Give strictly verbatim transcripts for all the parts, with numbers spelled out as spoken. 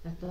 A todas.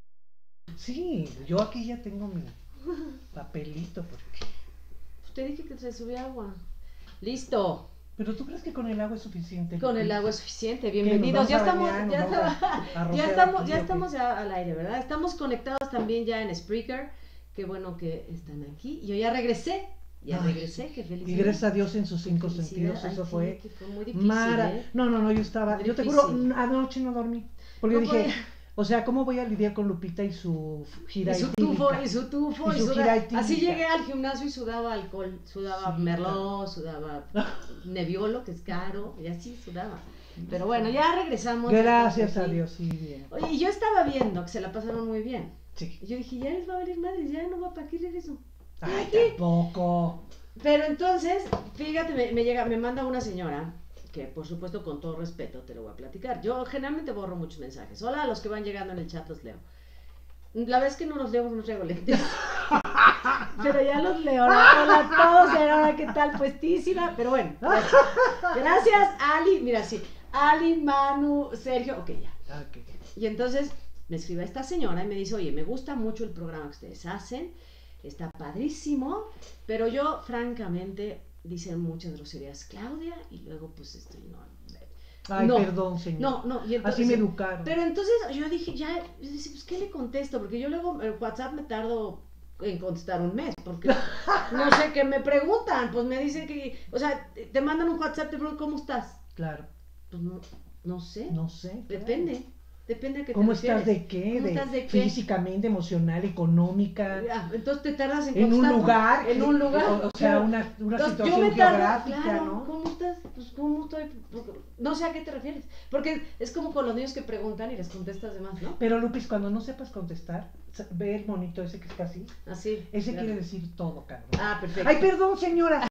Sí, yo aquí ya tengo mi papelito porque... Pues te dije que se subía agua. Listo. Pero ¿tú crees que con el agua es suficiente? Con el agua es suficiente. Bienvenidos. Ya Ya estamos, bañar, ya, está, a, ya estamos, ya estamos ya al aire, ¿verdad? Estamos conectados también ya en Spreaker. Qué bueno que están aquí. Yo ya regresé. Ya Ay, regresé, qué felicidad. Y gracias a Dios en sus cinco sentidos, eso Ay, fue, sí, fue muy difícil, Mara. ¿eh? No, no, no, yo estaba, muy yo te difícil. juro, anoche no dormí, porque no yo dije, podía. o sea, ¿cómo voy a lidiar con Lupita y su gira y su tufo, y su tufo, y, y su gira etílica? Así llegué al gimnasio y sudaba alcohol, sudaba sí, Merlot, sudaba Nebbiolo, que es caro, y así sudaba. Pero bueno, ya regresamos. Gracias a Dios, sí, bien. Oye, y yo estaba viendo que se la pasaron muy bien. Sí. Y yo dije, ya les va a valer madre, ya no va para aquí regreso. Ay, tampoco. Pero entonces, fíjate, me, me llega, me manda una señora, que por supuesto con todo respeto te lo voy a platicar. Yo generalmente borro muchos mensajes. Hola a los que van llegando en el chat los leo. La vez que no los leo, no traigo lentes. Pero ya los leo. Hola, hola a todos, ahora qué tal, puestísima. Pero bueno, gracias. Gracias, Ali. Mira, sí. Ali, Manu, Sergio. Ok, ya. Okay. Y entonces me escribe esta señora y me dice, oye, me gusta mucho el programa que ustedes hacen. Está padrísimo, pero yo francamente dicen muchas groserías Claudia y luego pues estoy no ay no, perdón señor no no y entonces, así me educaron, pero entonces yo dije ya yo dije, pues qué le contesto porque yo luego el WhatsApp me tardo en contestar un mes porque no sé qué me preguntan, pues me dicen que o sea te mandan un WhatsApp te preguntan cómo estás, claro, pues no no sé no sé depende claro. Depende de qué ¿Cómo te estás refieres? de qué? ¿Cómo de, estás de qué? Físicamente, emocional, económica. Ya, entonces te tardas en en un lugar. En un lugar. O, o sea, una, una entonces, situación yo me tardo, geográfica, claro, ¿no? ¿cómo estás? Pues, ¿cómo estoy? No sé a qué te refieres. Porque es como con los niños que preguntan y les contestas de más, ¿no? Pero, Lupis, cuando no sepas contestar, ve el monito ese que está así. Así. Ese claro. Quiere decir todo, cabrón. Ah, perfecto. Ay, perdón, señora.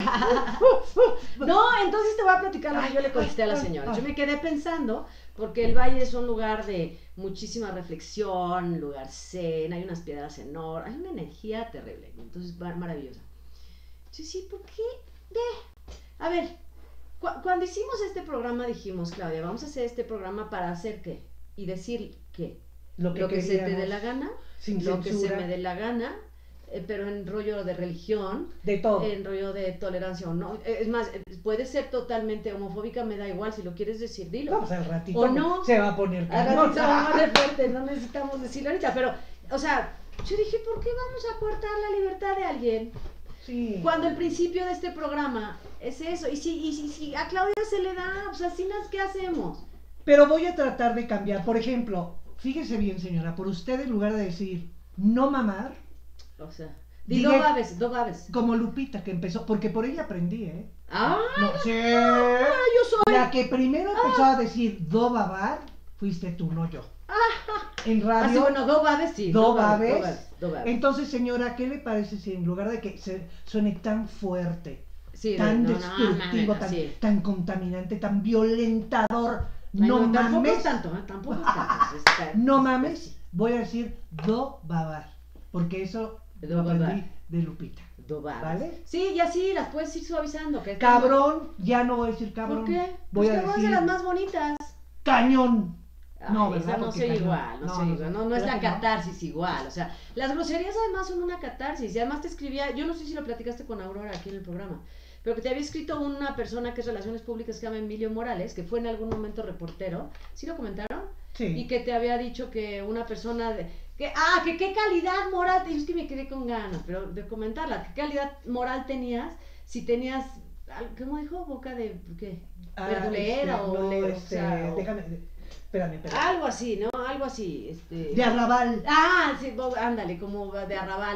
No, entonces te voy a platicar lo que yo le contesté a la señora. Yo me quedé pensando, porque el valle es un lugar de muchísima reflexión, lugar zen, hay unas piedras enormes, hay una energía terrible, entonces maravillosa. Sí, sí, ¿por qué? De... A ver, cu cuando hicimos este programa dijimos, Claudia, vamos a hacer este programa para hacer qué, y decir qué. Lo que, lo que se te dé la gana, sin lo censura. Que se me dé la gana, eh, pero en rollo de religión, de todo, en rollo de tolerancia o no, es más, puede ser totalmente homofóbica, me da igual, si lo quieres decir, dilo. Vamos al ratito, o no, se va a poner al ratito se va a poner fuerte, no necesitamos decirlo ahorita, pero, o sea, yo dije, ¿por qué vamos a cortar la libertad de alguien? Sí. Cuando el principio de este programa es eso, y si, y si, si a Claudia se le da, pues así, ¿qué hacemos? Pero voy a tratar de cambiar, por ejemplo, fíjese bien, señora, por usted en lugar de decir no mamar, o sea, di do babes, do babes. Como Lupita que empezó, porque por ella aprendí, ¿eh? Ah, no, sí. Ah, yo soy. La que primero empezó ah. a decir do babar, fuiste tú, no yo. Ah. En radio. Ah, sí, bueno, do babes, sí. Do, do babes. Do babes, do babes. Entonces, señora, ¿qué le parece si en lugar de que se suene tan fuerte, sí, tan no, destructivo, no, no, tan, sí. tan contaminante, tan violentador, Ay, no, no, tampoco mames? Es tanto, ¿eh? Tampoco es tanto. Está, no mames, voy a decir do babar, porque eso do lo aprendí babar. De Lupita. Do babes. ¿Vale? Sí, ya sí, las puedes ir suavizando. Que cabrón, muy... ya no voy a decir cabrón. ¿Por qué? Voy pues a cabrón decir es de las más bonitas. Cañón. Ay, no, ¿verdad? no se igual, no, no se no, igual, no, no es la catarsis no. igual, o sea, las groserías además son una catarsis, y además te escribía, yo no sé si lo platicaste con Aurora aquí en el programa, pero que te había escrito una persona que es Relaciones Públicas que se llama Emilio Morales, que fue en algún momento reportero, ¿sí lo comentaron? Sí. Y que te había dicho que una persona, de, que, ah, que qué calidad moral, y es que me quedé con ganas, pero de comentarla, qué calidad moral tenías, si tenías, ¿cómo dijo? Boca de, ¿qué? Ah, Verdulera este, o, no, le, este, o sea, déjame, espérame, espérame. Algo así, ¿no? Algo así, este... De arrabal. Ah, sí, ándale, como de arrabal.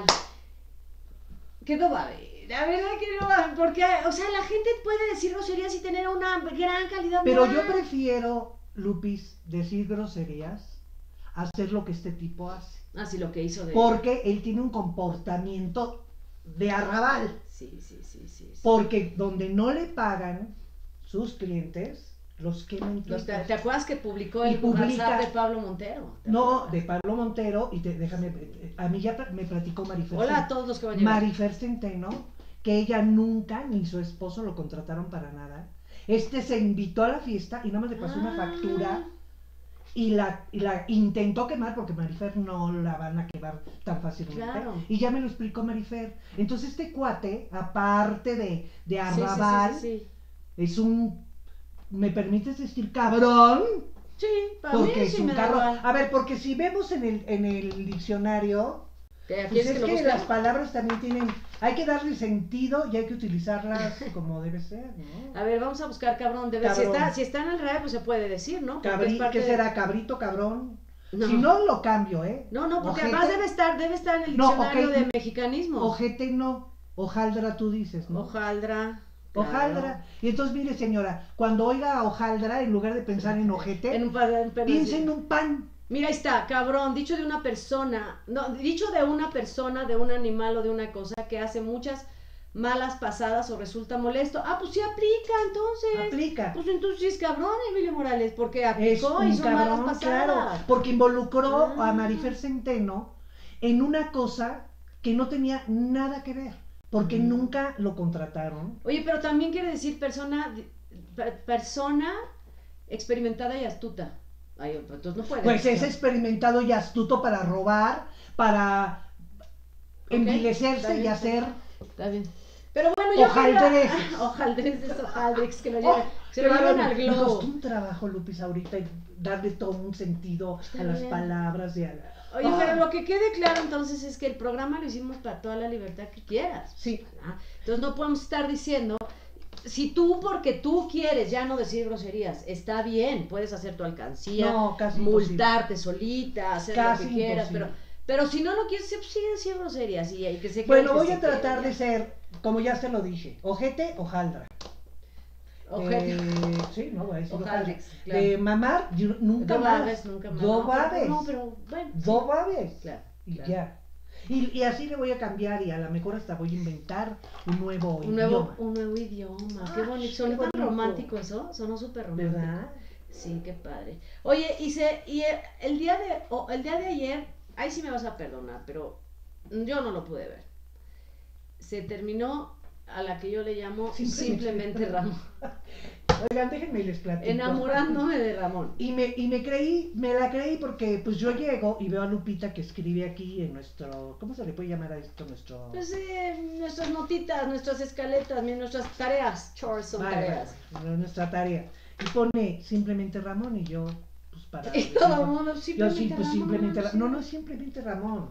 ¿Qué no va a ver? La verdad que no va, porque, o sea, la gente puede decir groserías y tener una gran calidad Pero moral. yo prefiero, Lupis, decir groserías a hacer lo que este tipo hace. Ah, sí, lo que hizo de... Porque él tiene un comportamiento de arrabal. Sí, sí, sí, sí. sí. Porque donde no le pagan sus clientes, los queman. Los, ¿te, ¿Te acuerdas que publicó el publica, WhatsApp de Pablo Montero? No, de Pablo Montero, y te, déjame, a mí ya me platicó Marifer. Hola a todos los que van a llegar. Marifer Centeno, que ella nunca, ni su esposo lo contrataron para nada. Este se invitó a la fiesta y nada más le pasó ah. una factura y la, y la intentó quemar porque Marifer no la van a quemar tan fácilmente. Claro. Y ya me lo explicó Marifer. Entonces este cuate, aparte de, de Sí, arrabal, sí, sí, sí, sí. es un, ¿me permites decir cabrón? Sí, para Porque mí es sí un me da cabrón. igual. A ver, porque si vemos en el, en el diccionario, ¿Qué, pues ¿Quieres es que lo que busque? las palabras también tienen, hay que darle sentido y hay que utilizarlas como debe ser, ¿no? A ver, vamos a buscar cabrón. Debe, si, Cabrón. está, si está en el R A E, pues se puede decir, ¿no? Porque Cabri, es parte ¿qué de- será? Cabrito, cabrón. No. Si no, lo cambio, ¿eh? No, no, porque Ojete. además debe estar, debe estar en el No, diccionario ok. de mexicanismos. Ojete no, hojaldra tú dices, ¿no? Hojaldra. claro. Hojaldra. Y entonces, mire, señora, cuando oiga a hojaldra, en lugar de pensar en ojete, En un, pa- en un- piense en un pan. Mira, ahí está, cabrón, dicho de una persona, no, dicho de una persona, de un animal o de una cosa que hace muchas malas pasadas o resulta molesto. Ah, pues sí aplica, entonces. Aplica. Pues entonces sí es cabrón, Emilio Morales, porque Es aplicó, un hizo malas cabrón, pasadas. claro, porque involucró Ah. a Marifer Centeno en una cosa que no tenía nada que ver, porque Mm. nunca lo contrataron. Oye, pero también quiere decir persona, per- persona experimentada y astuta. Ay, entonces no puede. Pues ¿no? es experimentado y astuto para robar, para Ok, envilecerse está bien, y está hacer... bien, Está bien. Pero bueno, yo Hojaldreses. quería... Hojaldreses, hojaldrex, que lo Oh, lleven, se qué lo llevan bárbaro. al Me globo. costó un trabajo, Lupis, ahorita y darle todo un sentido Está a las bien. palabras y a la... Oye, Ah, pero lo que quede claro entonces es que el programa lo hicimos para toda la libertad que quieras. Sí. ¿verdad? Entonces no podemos estar diciendo, si tú porque tú quieres ya no decir groserías, está bien, puedes hacer tu alcancía, No, casi multarte solita, hacer Casi lo que quieras, pero, imposible. pero si no lo quieres, pues sigue diciendo groserías y, y que se quede Bueno, que voy se a tratar quede, de ser, como ya se lo dije, ojete, hojaldra. Ojete. Eh, sí, no voy a decir Ojaldrex, hojaldra. claro. De mamar, yo nunca Do más. babes, nunca más. Do no, pero- babes. No, pero bueno. sí. Do babes. Claro, Y claro. ya. Y, y así le voy a cambiar y a lo mejor hasta voy a inventar un nuevo Un idioma. nuevo, un nuevo idioma, qué Ay, bonito, sonó qué tan bonito. romántico eso, sonó súper romántico. ¿Verdad? Sí, qué padre. Oye, y, se, y el, el día de, o el día de ayer, ahí sí me vas a perdonar, pero yo no lo pude ver. Se terminó a la que yo le llamo simplemente Ramón, Oigan, déjenme y les platico. enamorándome de Ramón. Y me, y me creí, me la creí porque pues yo llego y veo a Lupita que escribe aquí en nuestro, ¿cómo se le puede llamar a esto? Nuestro... Pues eh, nuestras notitas, nuestras escaletas, nuestras tareas, chores son Vale, tareas. vale, vale, nuestra tarea. Y pone simplemente Ramón y yo, pues para... Y todo el mundo yo simplemente sí, pues Ramón, simplemente Ra- sí. No, no es simplemente Ramón.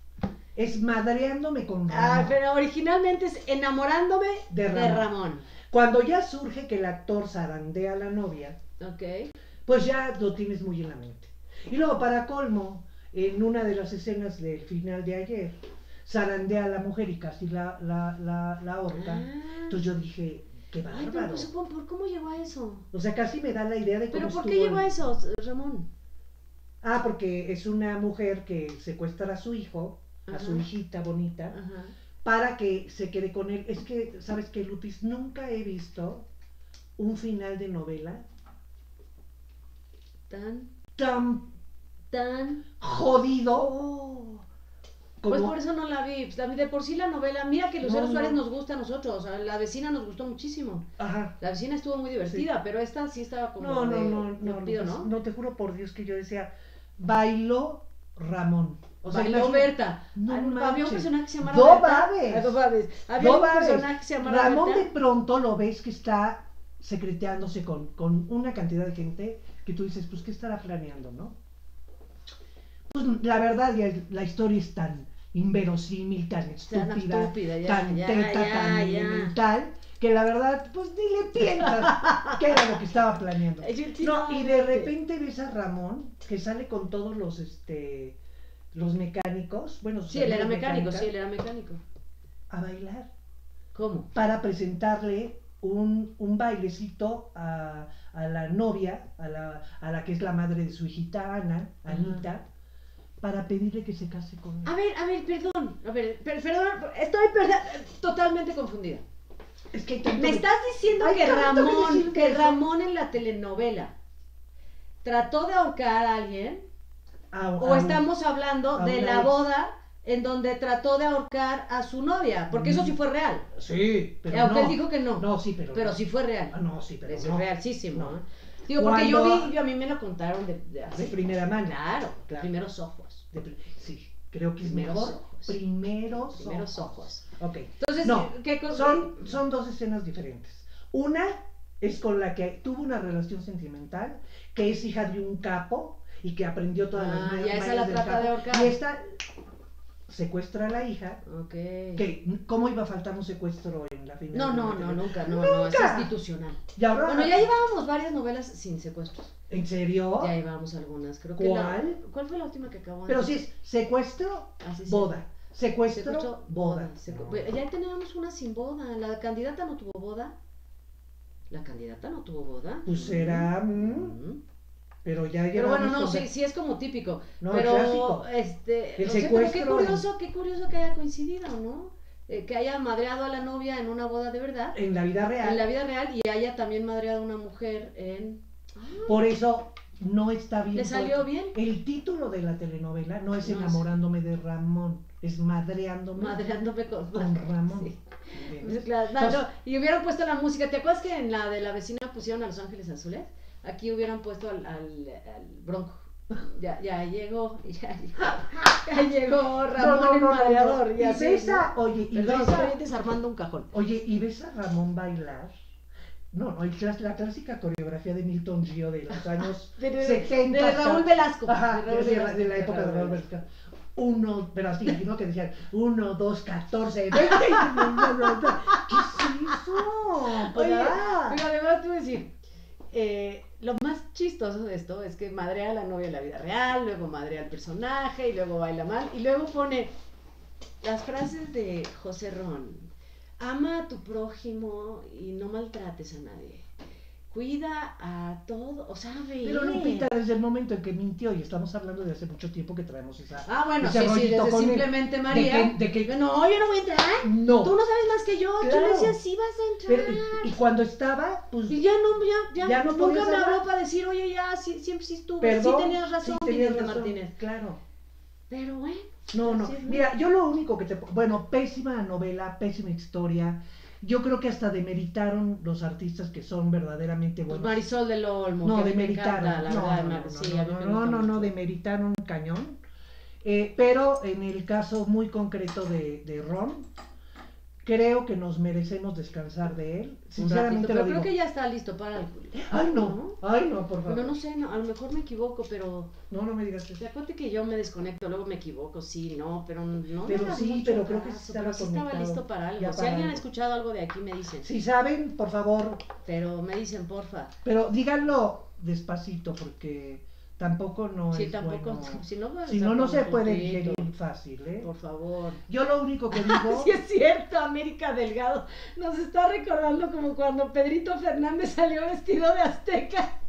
Es madreándome con Ramón. Ah, pero originalmente es enamorándome De de Ramón. Ramón. Cuando ya surge que el actor zarandea a la novia, Ok. pues ya lo tienes muy en la mente. Y luego, para colmo, en una de las escenas del final de ayer, zarandea a la mujer y casi la, la, la, la ahorca. Ah. Entonces yo dije, qué Ay, pero bárbaro. pues, ¿por, por cómo llegó a eso? O sea, casi me da la idea de cómo ¿Pero por qué estuvo llegó el- a eso, Ramón? Ah, porque es una mujer que secuestra a su hijo, a Ajá. su hijita bonita, Ajá. para que se quede con él. Es que, ¿sabes qué, Lupis? Nunca he visto un final de novela Tan, tan tan... jodido Oh. como... Pues por eso no la vi. Pues, la- de por sí la novela, mira que Lucero No, Suárez no. nos gusta a nosotros. A la vecina nos gustó muchísimo. Ajá. La vecina estuvo muy divertida, pero esta sí estaba como No, no, de- no, no, no, pido, Lupis, ¿no? no, te juro por Dios que yo decía, bailó Ramón. O sea, Bailó imagina- Berta. No Ah, había un manches. personaje que se llamaba Do Berta. babes. Ah, Do babes. Había Do un babes. personaje que se llamaba Ramón de Berta. pronto lo ves que está secreteándose con, con una cantidad de gente que tú dices, pues, ¿qué estará planeando, no? Pues la verdad, ya la historia es tan inverosímil, tan Tan estúpida, estúpida, ya, tan ya, teta, ya, tan ya. elemental, que la verdad, pues ni le piensas qué era lo que estaba planeando. Ay, yo entiendo. No, y de repente ves a Ramón que sale con todos los, este, los mecánicos, bueno, sus Sí, él era amigas mecánico, mecánicas, sí, él era mecánico. a bailar ¿Cómo? para presentarle un, un bailecito a, a la novia, a la, a la que es la madre de su hijita Ana, Anita, para pedirle que se case con él. A ver, a ver, perdón. A ver, per- perdón, estoy perda- totalmente confundida. Es que hay tanto Me de- estás diciendo Hay que tanto que Ramón, decir de que eso. Ramón en la telenovela trató de ahorcar a alguien, a- o a- estamos hablando a de una la ex. boda en donde trató de ahorcar a su novia, porque eso sí fue real. Sí, pero Aunque no. él dijo que no. No, sí, pero Pero no. sí fue real. Ah, no, sí, pero Eso no. es realísimo. No. ¿eh? Digo, porque yo Cuando- vi, yo a mí me lo contaron de, de así. De primera mano. Claro, Claro. primeros ojos. De pri- sí, creo que es Primeros mejor. ojos. Primeros, Primeros ojos. ojos. Ok. Entonces, No, ¿qué cosa? son, son dos escenas diferentes. Una es con la que tuvo una relación sentimental, que es hija de un capo y que aprendió todas Ah, las ma- y a esa mañas la del trata capo. de ahorcar. Y esta secuestra a la hija. Ok. Que, ¿cómo iba a faltar un secuestro en la final? No, de no, la no, telenovela? nunca, no, no, es ¡Nunca! institucional. Y ahora, Bueno, ya llevábamos varias novelas sin secuestros. ¿en serio? Ya llevábamos algunas, creo que ¿Cuál? la- ¿Cuál fue la última que acabó? Pero antes? si es secuestro, Así se boda. llama. Secuestro, Secuestro, boda. Secu- No. Pero ya teníamos una sin boda. La candidata no tuvo boda. La candidata no tuvo boda. Pues será, mm, Mm. pero ya Pero bueno, llevamos no, con- sí, sí es como típico. No, pero, clásico. este, El o sea, pero qué secuestro curioso, qué curioso que haya coincidido, ¿no? Eh, que haya madreado a la novia en una boda de verdad, En la vida real. en la vida real, y haya también madreado a una mujer en... Por eso no está bien. ¿Le salió puesto. bien? El título de la telenovela no es No, enamorándome de Ramón, es madreándome Madreándome con... con Ramón. Sí. ¿Entiendes? Pues, claro, no, Entonces- no, y hubieran puesto la música. ¿Te acuerdas que en la de la vecina pusieron a Los Ángeles Azules? Aquí hubieran puesto al, al, al Bronco. Ya, ya llegó, ya llegó, ya llegó Ramón el madreador. Y Y así, ves a, ¿no? oye, y Perdón, ves a- estoy desarmando un cajón. oye, y ves a Ramón bailar. No, no, el clas- la clásica coreografía de Milton Gio de los años De, de- setenta. de Raúl Velasco. Ajá, de Raúl de, la, Velasco, de la época de Raúl Raúl Velasco. Velasco. Uno, pero así, ¿no? Que decían uno, dos, catorce, veinte. ¿Qué es eso? Oye, ¡Para! pero además te voy a decir, eh, lo más chistoso de esto es que madrea a la novia en la vida real, luego madrea al personaje y luego baila mal y luego pone las frases de José Ron: ama a tu prójimo y no maltrates a nadie, cuida a todo, o sea, ve. Pero Lupita, desde el momento en que mintió, y estamos hablando de hace mucho tiempo que traemos esa... Ah, bueno, ese sí, sí, rollito desde con él. Simplemente de María. que, de que- No, yo no voy a entrar. no. Tú no sabes más que yo. Tú Claro. le decías, sí vas a entrar. Pero, y, y cuando estaba, pues... Y ya no, ya, ya, Ya no nunca podías me hablar. habló para decir, oye, ya, sí, siempre sí estuve, Perdón, sí tenías razón, sí tenías Miguel razón, Martínez. Claro. Pero bueno, No, no. así es, ¿no? Mira, yo lo único que te... Bueno, pésima novela, pésima historia. Yo creo que hasta demeritaron los artistas que son verdaderamente Pues buenos. Marisol del Olmo, No, que a mí me demeritaron. encanta, la no, verdad, no, Mar- no, sí, no, a mí no, me no, gusta no, no, mucho. demeritaron cañón. Eh, pero en el caso muy concreto de, de Ron, creo que nos merecemos descansar de él. Un Sinceramente ratito, lo pero digo. creo que ya está listo para el Julio. Ay, no, ay, no, por favor. Bueno, no sé, no, a lo mejor me equivoco, pero No, no me digas eso. te acuerdas que yo me desconecto, luego me equivoco, sí, no, pero no. Pero me hagas sí, mucho pero creo que sí caso, estaba pero sí estaba conectado. listo para algo. Ya Si para alguien ha algo. escuchado algo de aquí, me dicen. Si saben, por favor, Pero me dicen, porfa. pero díganlo despacito porque tampoco no Sí, es tampoco, bueno. si no, Si no, no se puede digerir. digerir fácil, ¿eh? Por favor. Yo lo único que digo... Sí es cierto, América Delgado nos está recordando como cuando Pedrito Fernández salió vestido de azteca.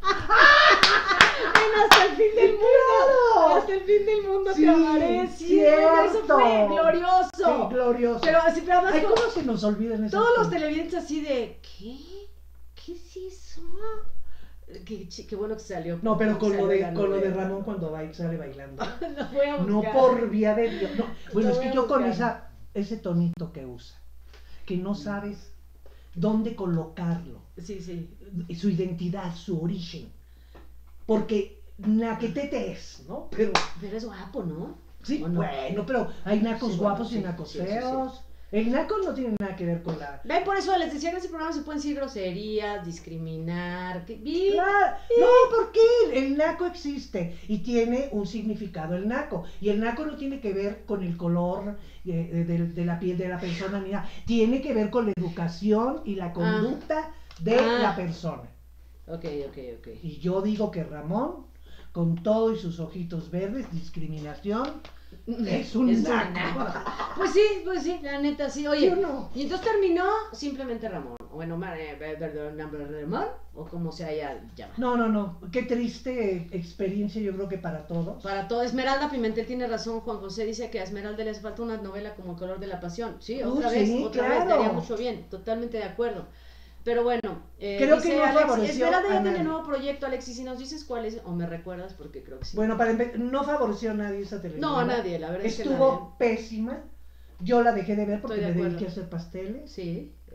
En Hasta el fin del mundo. ¡Claro! Hasta el fin del mundo Sí, te amaré. Sí, cierto. eso fue glorioso. Sí, glorioso. Pero así, pero además Ay, como- ¿cómo se nos olvidan esas todos los cosas? televidentes así de ¿qué? ¿Qué es eso? Qué, chi- qué bueno que salió. No, pero con lo Salió de, la con lo de novela. Ramón cuando va y sale bailando. Lo voy a No buscar. por vía de Dios. No. Bueno, Lo es voy que a yo con buscar. esa, ese tonito que usa, que no sabes dónde colocarlo, Sí, sí. su identidad, su origen. Porque naquetete es, ¿no? Pero, Pero es guapo, ¿no? sí, ¿O no? bueno, pero hay nacos Sí, bueno, guapos sí, y nacos sí, sí, sí. feos. El naco no tiene nada que ver con la... Ven, por eso les decía que en ese programa se pueden decir groserías, discriminar. Que... vi- Claro, no, ¿por qué? El naco existe y tiene un significado el naco. Y el naco no tiene que ver con el color eh, de, de- de la piel de la persona ni nada. Tiene que ver con la educación y la conducta de Ah. la persona. Ok, ok, ok. Y yo digo que Ramón, con todo y sus ojitos verdes, discriminación, es un Es un naco. naco. Pues sí, pues sí, la neta, sí. ¿Sí Oye, o no? y entonces terminó simplemente Ramón. Bueno, Mar- eh, perdón, Ramón, o como se haya llamado. No, no, no. Qué triste experiencia, yo creo que para todos. Para todo, Esmeralda Pimentel tiene razón, Juan José dice que a Esmeralda le hace falta una novela como El color de la pasión. Sí, Uh, otra sí, vez, otra vez, claro. le haría mucho bien, totalmente de acuerdo. Pero bueno, eh, Creo dice que no Alex, favoreció Esmeralda a ya tiene nadie. nuevo proyecto, Alexis, si nos dices cuál es, o me recuerdas, porque creo que sí. Bueno, para empe- no favoreció a nadie esa telenovela. No, a nadie, la verdad es que Estuvo pésima. Yo la dejé de ver porque Estoy de me acuerdo. dediqué a hacer pasteles. Sí,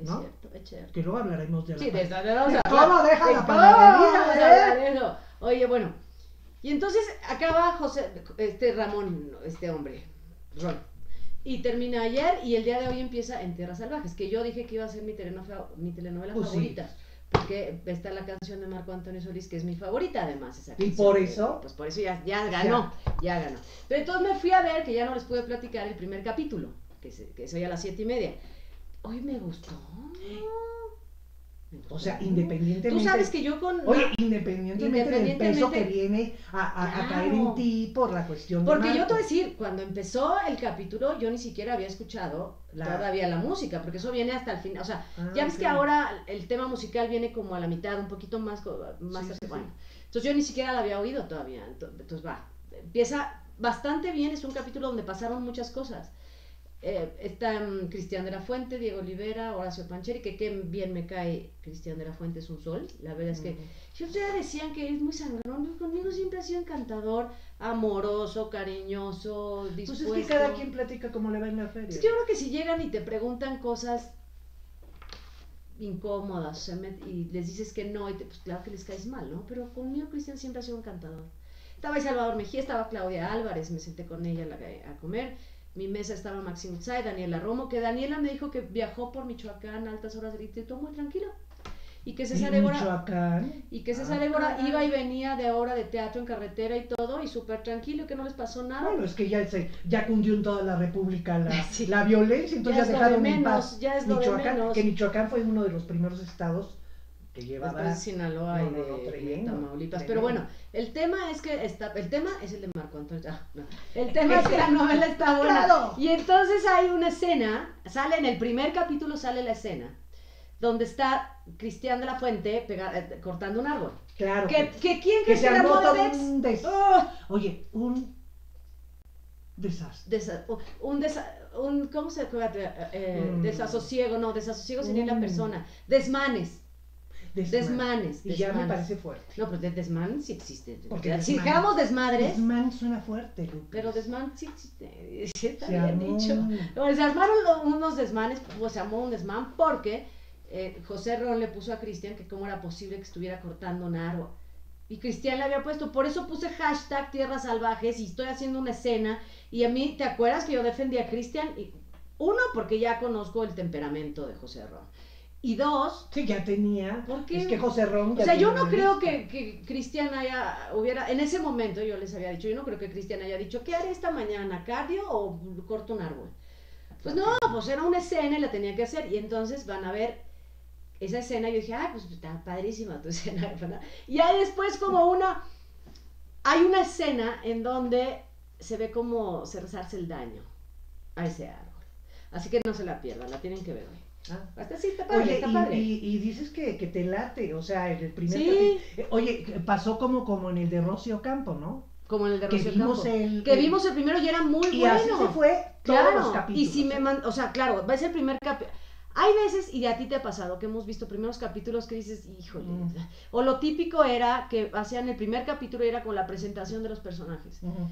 Es ¿no? cierto, es cierto. Que luego hablaremos de la... Sí, de esa, de ¿De vamos a cómo hablar. deja ¿De la cómo panadería, vamos a eh? hablar de eso? Oye, bueno, y entonces acaba José, este Ramón, este hombre, Ron, y termina ayer y el día de hoy empieza En Tierras Salvajes, que yo dije que iba a ser mi telenovela, mi telenovela Pues favorita. sí. Porque está la canción de Marco Antonio Solís, que es mi favorita además, esa ¿Y canción. por eso? Pues por eso ya, ya ganó, ya ganó. Pero entonces me fui a ver, que ya no les pude platicar, el primer capítulo, que, se, que es hoy a las siete y media. Hoy me gustó. Me gustó. O sea, independientemente... Tú sabes que yo con... Oye, independientemente, del peso que Independientemente- viene a, a- a Claro. caer en ti por la cuestión de Porque yo Marco. te voy a decir, cuando empezó el capítulo, yo ni siquiera había escuchado La- todavía la música, porque eso viene hasta el final. O sea, Ah, ya ves ok. que ahora el tema musical viene como a la mitad, un poquito más, co- más Sí, hacia- sí, bueno. sí. Entonces yo ni siquiera la había oído todavía. Ento- Entonces va, empieza bastante bien, es un capítulo donde pasaron muchas cosas. Eh, está um, Cristian de la Fuente, Diego Olivera, Horacio Pancheri, que qué bien me cae Cristian de la Fuente, es un sol. La verdad es que Ujú. si ustedes decían que es muy sangrón, conmigo siempre ha sido encantador, amoroso, cariñoso, Pues dispuesto. es que cada quien platica como le va en la feria. Es que yo creo que si llegan y te preguntan cosas incómodas, se met- y les dices que no, y te- pues claro que les caes mal, ¿no? Pero conmigo Cristian siempre ha sido encantador. Estaba ahí Salvador Mejía, estaba Claudia Álvarez, me senté con ella a, la- a comer. Mi mesa estaba Maxim Utzay, Daniela Romo, que Daniela me dijo que viajó por Michoacán a altas horas del día y todo muy tranquilo. Y que César En Évora, Michoacán. y que César Ah, Évora caray. iba y venía de obra de teatro en carretera y todo, y súper tranquilo, que no les pasó nada. Bueno, es que ya, se, ya cundió en toda la república la, Sí. la violencia, entonces Ya ya, es lo de dejaron en menos, paz ya es lo de Michoacán, menos. que Michoacán fue uno de los primeros estados que llevaba... Después de Sinaloa No, y no, de, no, y de tremendo, Tamaulipas. tremendo. Pero bueno, el tema es que está, el tema es el de Marco Antonio. Ah, no. El tema es que la novela está buena. ¡Claro! Y entonces hay una escena, sale en el primer capítulo sale la escena, donde está Cristian de la Fuente pega- eh, cortando un árbol. Claro. ¿Que, que quién que que se se armó armó todo de Dex? un des... Oh, Oye, un desastre. desa- un, desa- un ¿cómo se llama? Eh, Mm. desasosiego, no, desasosiego sería la Mm. persona. Desmanes, Desman- desmanes. Y ya me desmanes. parece fuerte. No, pero de desmán sí existe. Porque si desmán- dejamos desmadres, Desman suena fuerte, Lucas. pero desmán sí existe. Sí, está Se bien armó. dicho. Bueno, se armaron lo- unos desmanes, pues se armó un desmán porque eh, José Ron le puso a Cristian que cómo era posible que estuviera cortando un árbol. Y Cristian le había puesto, por eso puse hashtag Tierras Salvajes y estoy haciendo una escena. Y a mí, ¿te acuerdas que yo defendí a Cristian? Y- Uno, porque ya conozco el temperamento de José Ron. Y dos, Sí, ya tenía. ¿por qué? Es que José Ron. o ya sea, yo tiene no una creo lista. que, que Cristian haya, hubiera, en ese momento yo les había dicho, yo no creo que Cristian haya dicho, ¿qué haré esta mañana? ¿Cardio o corto un árbol? Pues no, pues era una escena y la tenía que hacer. Y entonces van a ver esa escena y yo dije, ah, pues está padrísima tu escena. ¿verdad? Y ahí después como una, hay una escena en donde se ve como se resarce el daño a ese árbol. Así que no se la pierdan, la tienen que ver hoy. Ah. Hasta sí, está padre, Oye, está y, padre. y- y dices que, que te late, o sea, en el primer Sí. capítulo- eh, Oye, pasó como, como en el de Rocío Campo, ¿no? Como en el de Que Rocío vimos Campo. el- que el- vimos el primero y era muy Y bueno. así se fue todos Claro, los capítulos. y si me ¿eh? man, o sea, claro, va a ser el primer capítulo. Hay veces, y a ti te ha pasado, que hemos visto primeros capítulos que dices, híjole. Mm. O lo típico era que hacían el primer capítulo y era con la presentación de los personajes. Ujú.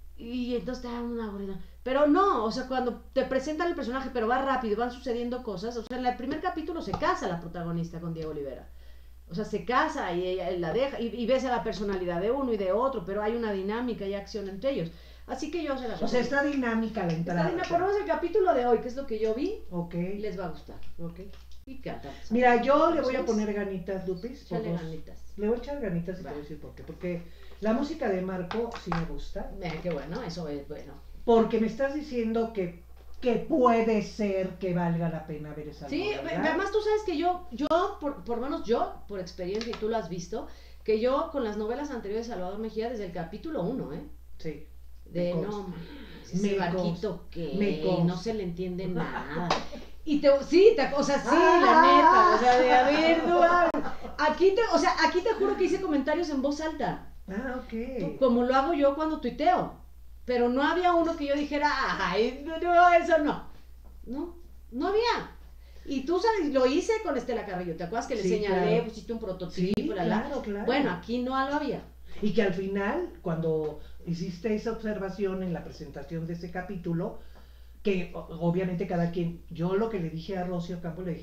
Y entonces te daban una aburrida. Pero no, o sea, cuando te presentan el personaje, pero va rápido, van sucediendo cosas. O sea, en el primer capítulo se casa la protagonista con Diego Olivera. O sea, se casa y ella la deja, y, y ves a la personalidad de uno y de otro, pero hay una dinámica y acción entre ellos. Así que yo se las O sea, está dinámica la Está entrada. bien, por lo menos el capítulo de hoy, que es lo que yo vi, Ok. les va a gustar, ¿ok? Y canta. Mira, yo le voy a poner ganitas, Lupis. por Échale dos- ganitas. Le voy a echar ganitas y te Va. voy a decir por qué. Porque la música de Marco sí me gusta. Mira, qué bueno, eso es bueno. Porque me estás diciendo que, que puede ser que valga la pena ver esa Sí, novela. además tú sabes que yo, yo, por, por lo menos yo, por experiencia, y tú lo has visto, que yo con las novelas anteriores de Salvador Mejía, desde el capítulo uno, ¿eh? Sí. De Me no, consta. manches, ese Me barquito consta. que Me consta. no se le entiende nada. Y te, sí, te, o sea, sí, Ah. la neta, o sea, de a ver, tú hablas. Aquí te, o sea, aquí te juro que hice comentarios en voz alta, Ah, ok. tú- como lo hago yo cuando tuiteo, pero no había uno que yo dijera, ay, no, no, eso no, no, no había. Y tú sabes, lo hice con Estela Carrillo, ¿te acuerdas que le Sí, señalé, claro. pusiste un Sí, prototipo, la, la? claro, claro. Bueno, aquí no lo había. Y que al final, cuando hiciste esa observación en la presentación de ese capítulo, que o- obviamente cada quien, yo lo que le dije a Rocío Campo, le dije,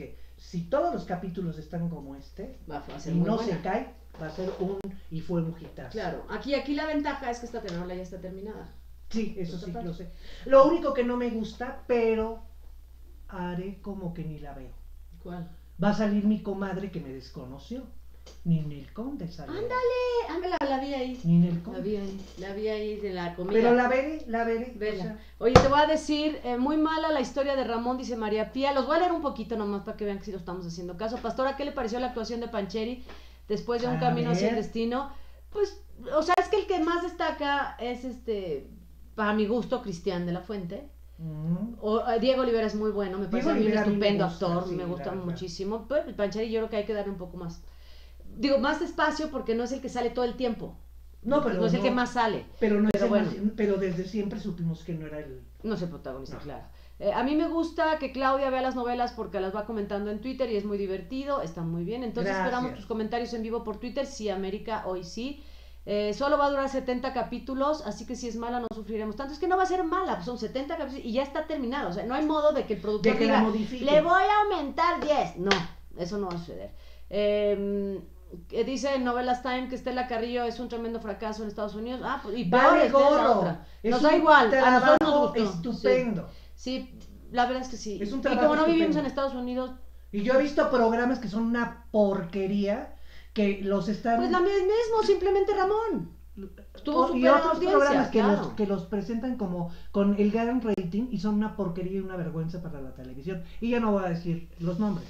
si todos los capítulos están como este, Va a ser y muy no buena. se cae, va a ser un y fue un hitazo. Claro, aquí, aquí la ventaja es que esta telenovela ya está terminada. Sí, eso sí Total. lo sé. Lo único que no me gusta, pero haré como que ni la veo. ¿Cuál? Va a salir mi comadre que me desconoció. Ninel Conde salió. Ándale, ah, me la, la vi ahí. Ninel La Conde. vi ahí, la vi ahí de la comida. Pero la veré, la veré. Vela. O sea, Oye, te voy a decir, eh, muy mala la historia de Ramón, dice María Pía. Los voy a leer un poquito nomás para que vean que sí lo estamos haciendo caso. Pastora, ¿qué le pareció la actuación de Pancheri después de un A camino hacia el ver. destino? Pues, o sea, es que el que más destaca es este, para mi gusto, Cristian de la Fuente. mm, O, eh, Diego Olivera es muy bueno, me parece Diego a mí un Olivera a mí me estupendo gusta, actor, sí, me la gusta verdad. muchísimo. Pero el Pancheri yo creo que hay que darle un poco más. Digo, más despacio porque no es el que sale todo el tiempo. No, pero no es el no- que más sale. pero no Pero es el bueno. más- pero desde siempre supimos que no era el. No es el protagonista, No. claro. Eh, a mí me gusta que Claudia vea las novelas porque las va comentando en Twitter y es muy divertido, está muy bien. Entonces Gracias. esperamos tus comentarios en vivo por Twitter. Sí, América, hoy sí. Eh, solo va a durar setenta capítulos, así que si es mala no sufriremos tanto. Es que no va a ser mala, pues son setenta capítulos y ya está terminado. O sea, no hay modo de que el productor De que diga, la modifique. le voy a aumentar diez. No, eso no va a suceder. Eh, que dice en Novelas Time que Estela Carrillo es un tremendo fracaso en Estados Unidos. Ah, pues, y peor Vale es esa gorro. otra. Es Nos un da igual, a nosotros nos trabajo gustó. estupendo. Sí, sí, la verdad es que sí. Es un y trabajo como no vivimos estupendo. en Estados Unidos, Y yo he visto programas que son una porquería, que los están. pues la mismo, simplemente Ramón. Tuvo y super otros audiencia, programas que, claro. los, que los presentan como con el gran rating y son una porquería y una vergüenza para la televisión. Y ya no voy a decir los nombres.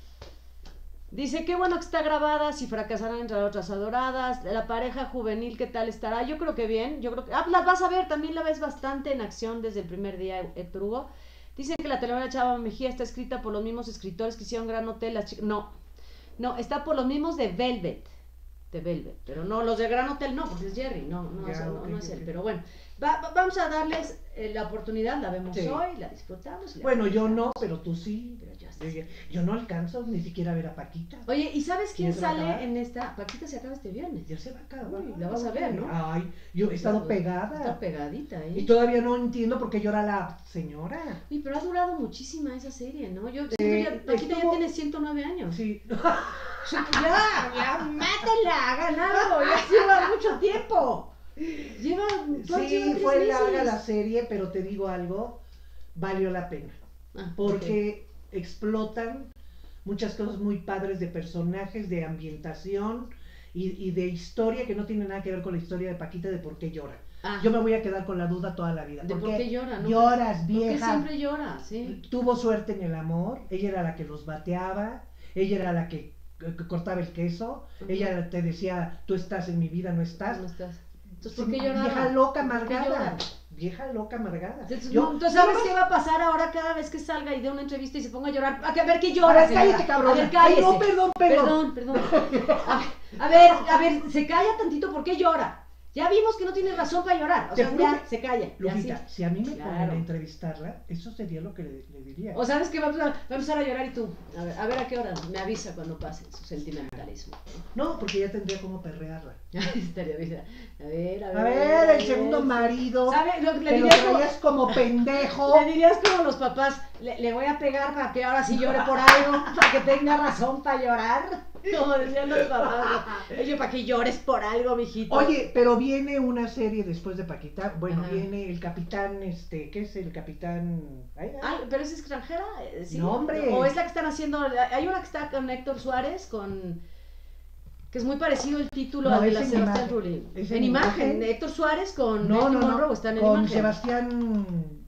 Dice, qué bueno que está grabada, si fracasarán entre otras adoradas, la pareja juvenil, ¿qué tal estará? Yo creo que bien, yo creo que... Ah, las vas a ver, también la ves bastante en acción desde el primer día, Héctor Hugo. Dicen que la telenovela Chava Mejía está escrita por los mismos escritores que hicieron Gran Hotel, las chicas... No, no, está por los mismos de Velvet, de Velvet, pero no, los de Gran Hotel no, porque es Jerry, no, no, Ya, es, no, ok, no es ok. él, pero bueno, va- va- vamos a darles eh, la oportunidad, la vemos Sí. hoy, la disfrutamos. y la Bueno, yo no, comentamos. pero tú sí. Pero ya Yo, está. yo no alcanzo ni siquiera a ver a Paquita. Oye, ¿y sabes quién ¿Ya se va a sale acabar? en esta? Paquita se acaba este viernes. Ya se va a acabar. Uy, la vas a ver, ¿no? Ay, yo he estado Está pegada. pegadita, ¿eh? Y todavía no entiendo por qué llora la señora. Uy, pero ha durado muchísima esa serie, ¿no? Yo siento Eh, ya, Paquita estuvo- ya tiene ciento nueve años. Sí. Sí, ya, ya, mátala, ha ganado, ya lleva mucho tiempo. Lleva, ¿cuánto lleva? Sí, Tres fue meses. larga la serie, pero te digo algo, valió la pena. Ah, Porque explotan muchas cosas muy padres de personajes, de ambientación y, y de historia que no tiene nada que ver con la historia de Paquita de por qué llora. ok. Ah, Yo me voy a quedar con la duda toda la vida. ¿de por qué llora? ¿No? lloras, Porque vieja? siempre llora, sí. Tuvo suerte en el amor, ella era la que los bateaba, ella era la que, que cortaba el queso, Ujú. ella te decía, tú estás en mi vida, no estás. ¿Cómo estás? Entonces, Sí, ¿por qué llora? vieja loca ¿Por qué amargada, llora? vieja loca amargada. Entonces, Yo- no, entonces, ¿sabes yo- qué va a pasar ahora cada vez que salga y dé una entrevista y se ponga a llorar? A ver, ¿qué A llora, ver, señora? cállate, cabrón. A ver, cállese. Ay, no, perdón, perdón. Perdón, perdón. A ver, a ver, a ver, se calla tantito, ¿por qué llora? Ya vimos que no tiene razón para llorar. O Te sea, juro ya que- se calla. ya Lupita, sí. si a mí me ponen Claro. a entrevistarla, eso sería lo que le, le diría. O sabes que va a, empezar, va a empezar a llorar y tú, a ver, a ver a qué hora, me avisa cuando pase su sentimentalismo. No, porque ya tendría como perrearla. Estaría bien. A ver, a ver. A ver, el segundo marido, ¿Sabe? Lo, le, que lo dirías como, traías como pendejo. le dirías como los papás, le, le voy a pegar para que ahora sí llore por algo, para que tenga razón para llorar. Como decían los papás. Oye, para que llores por algo, mijito. Oye, pero viene una serie después de Paquita. Bueno, Ajá. viene el capitán, este, ¿qué es el capitán? Ay, ay. Ah, ¿pero es extranjera? Eh, ¿Sí? No, hombre. ¿O es la que están haciendo? Hay una que está con Héctor Suárez, con... que es muy parecido el título No, al de es la en Sebastián imagen. Rulli. Es En en imagen, imagen. Héctor Suárez con No, Betty no, Monroe no, están en con imagen. Sebastián...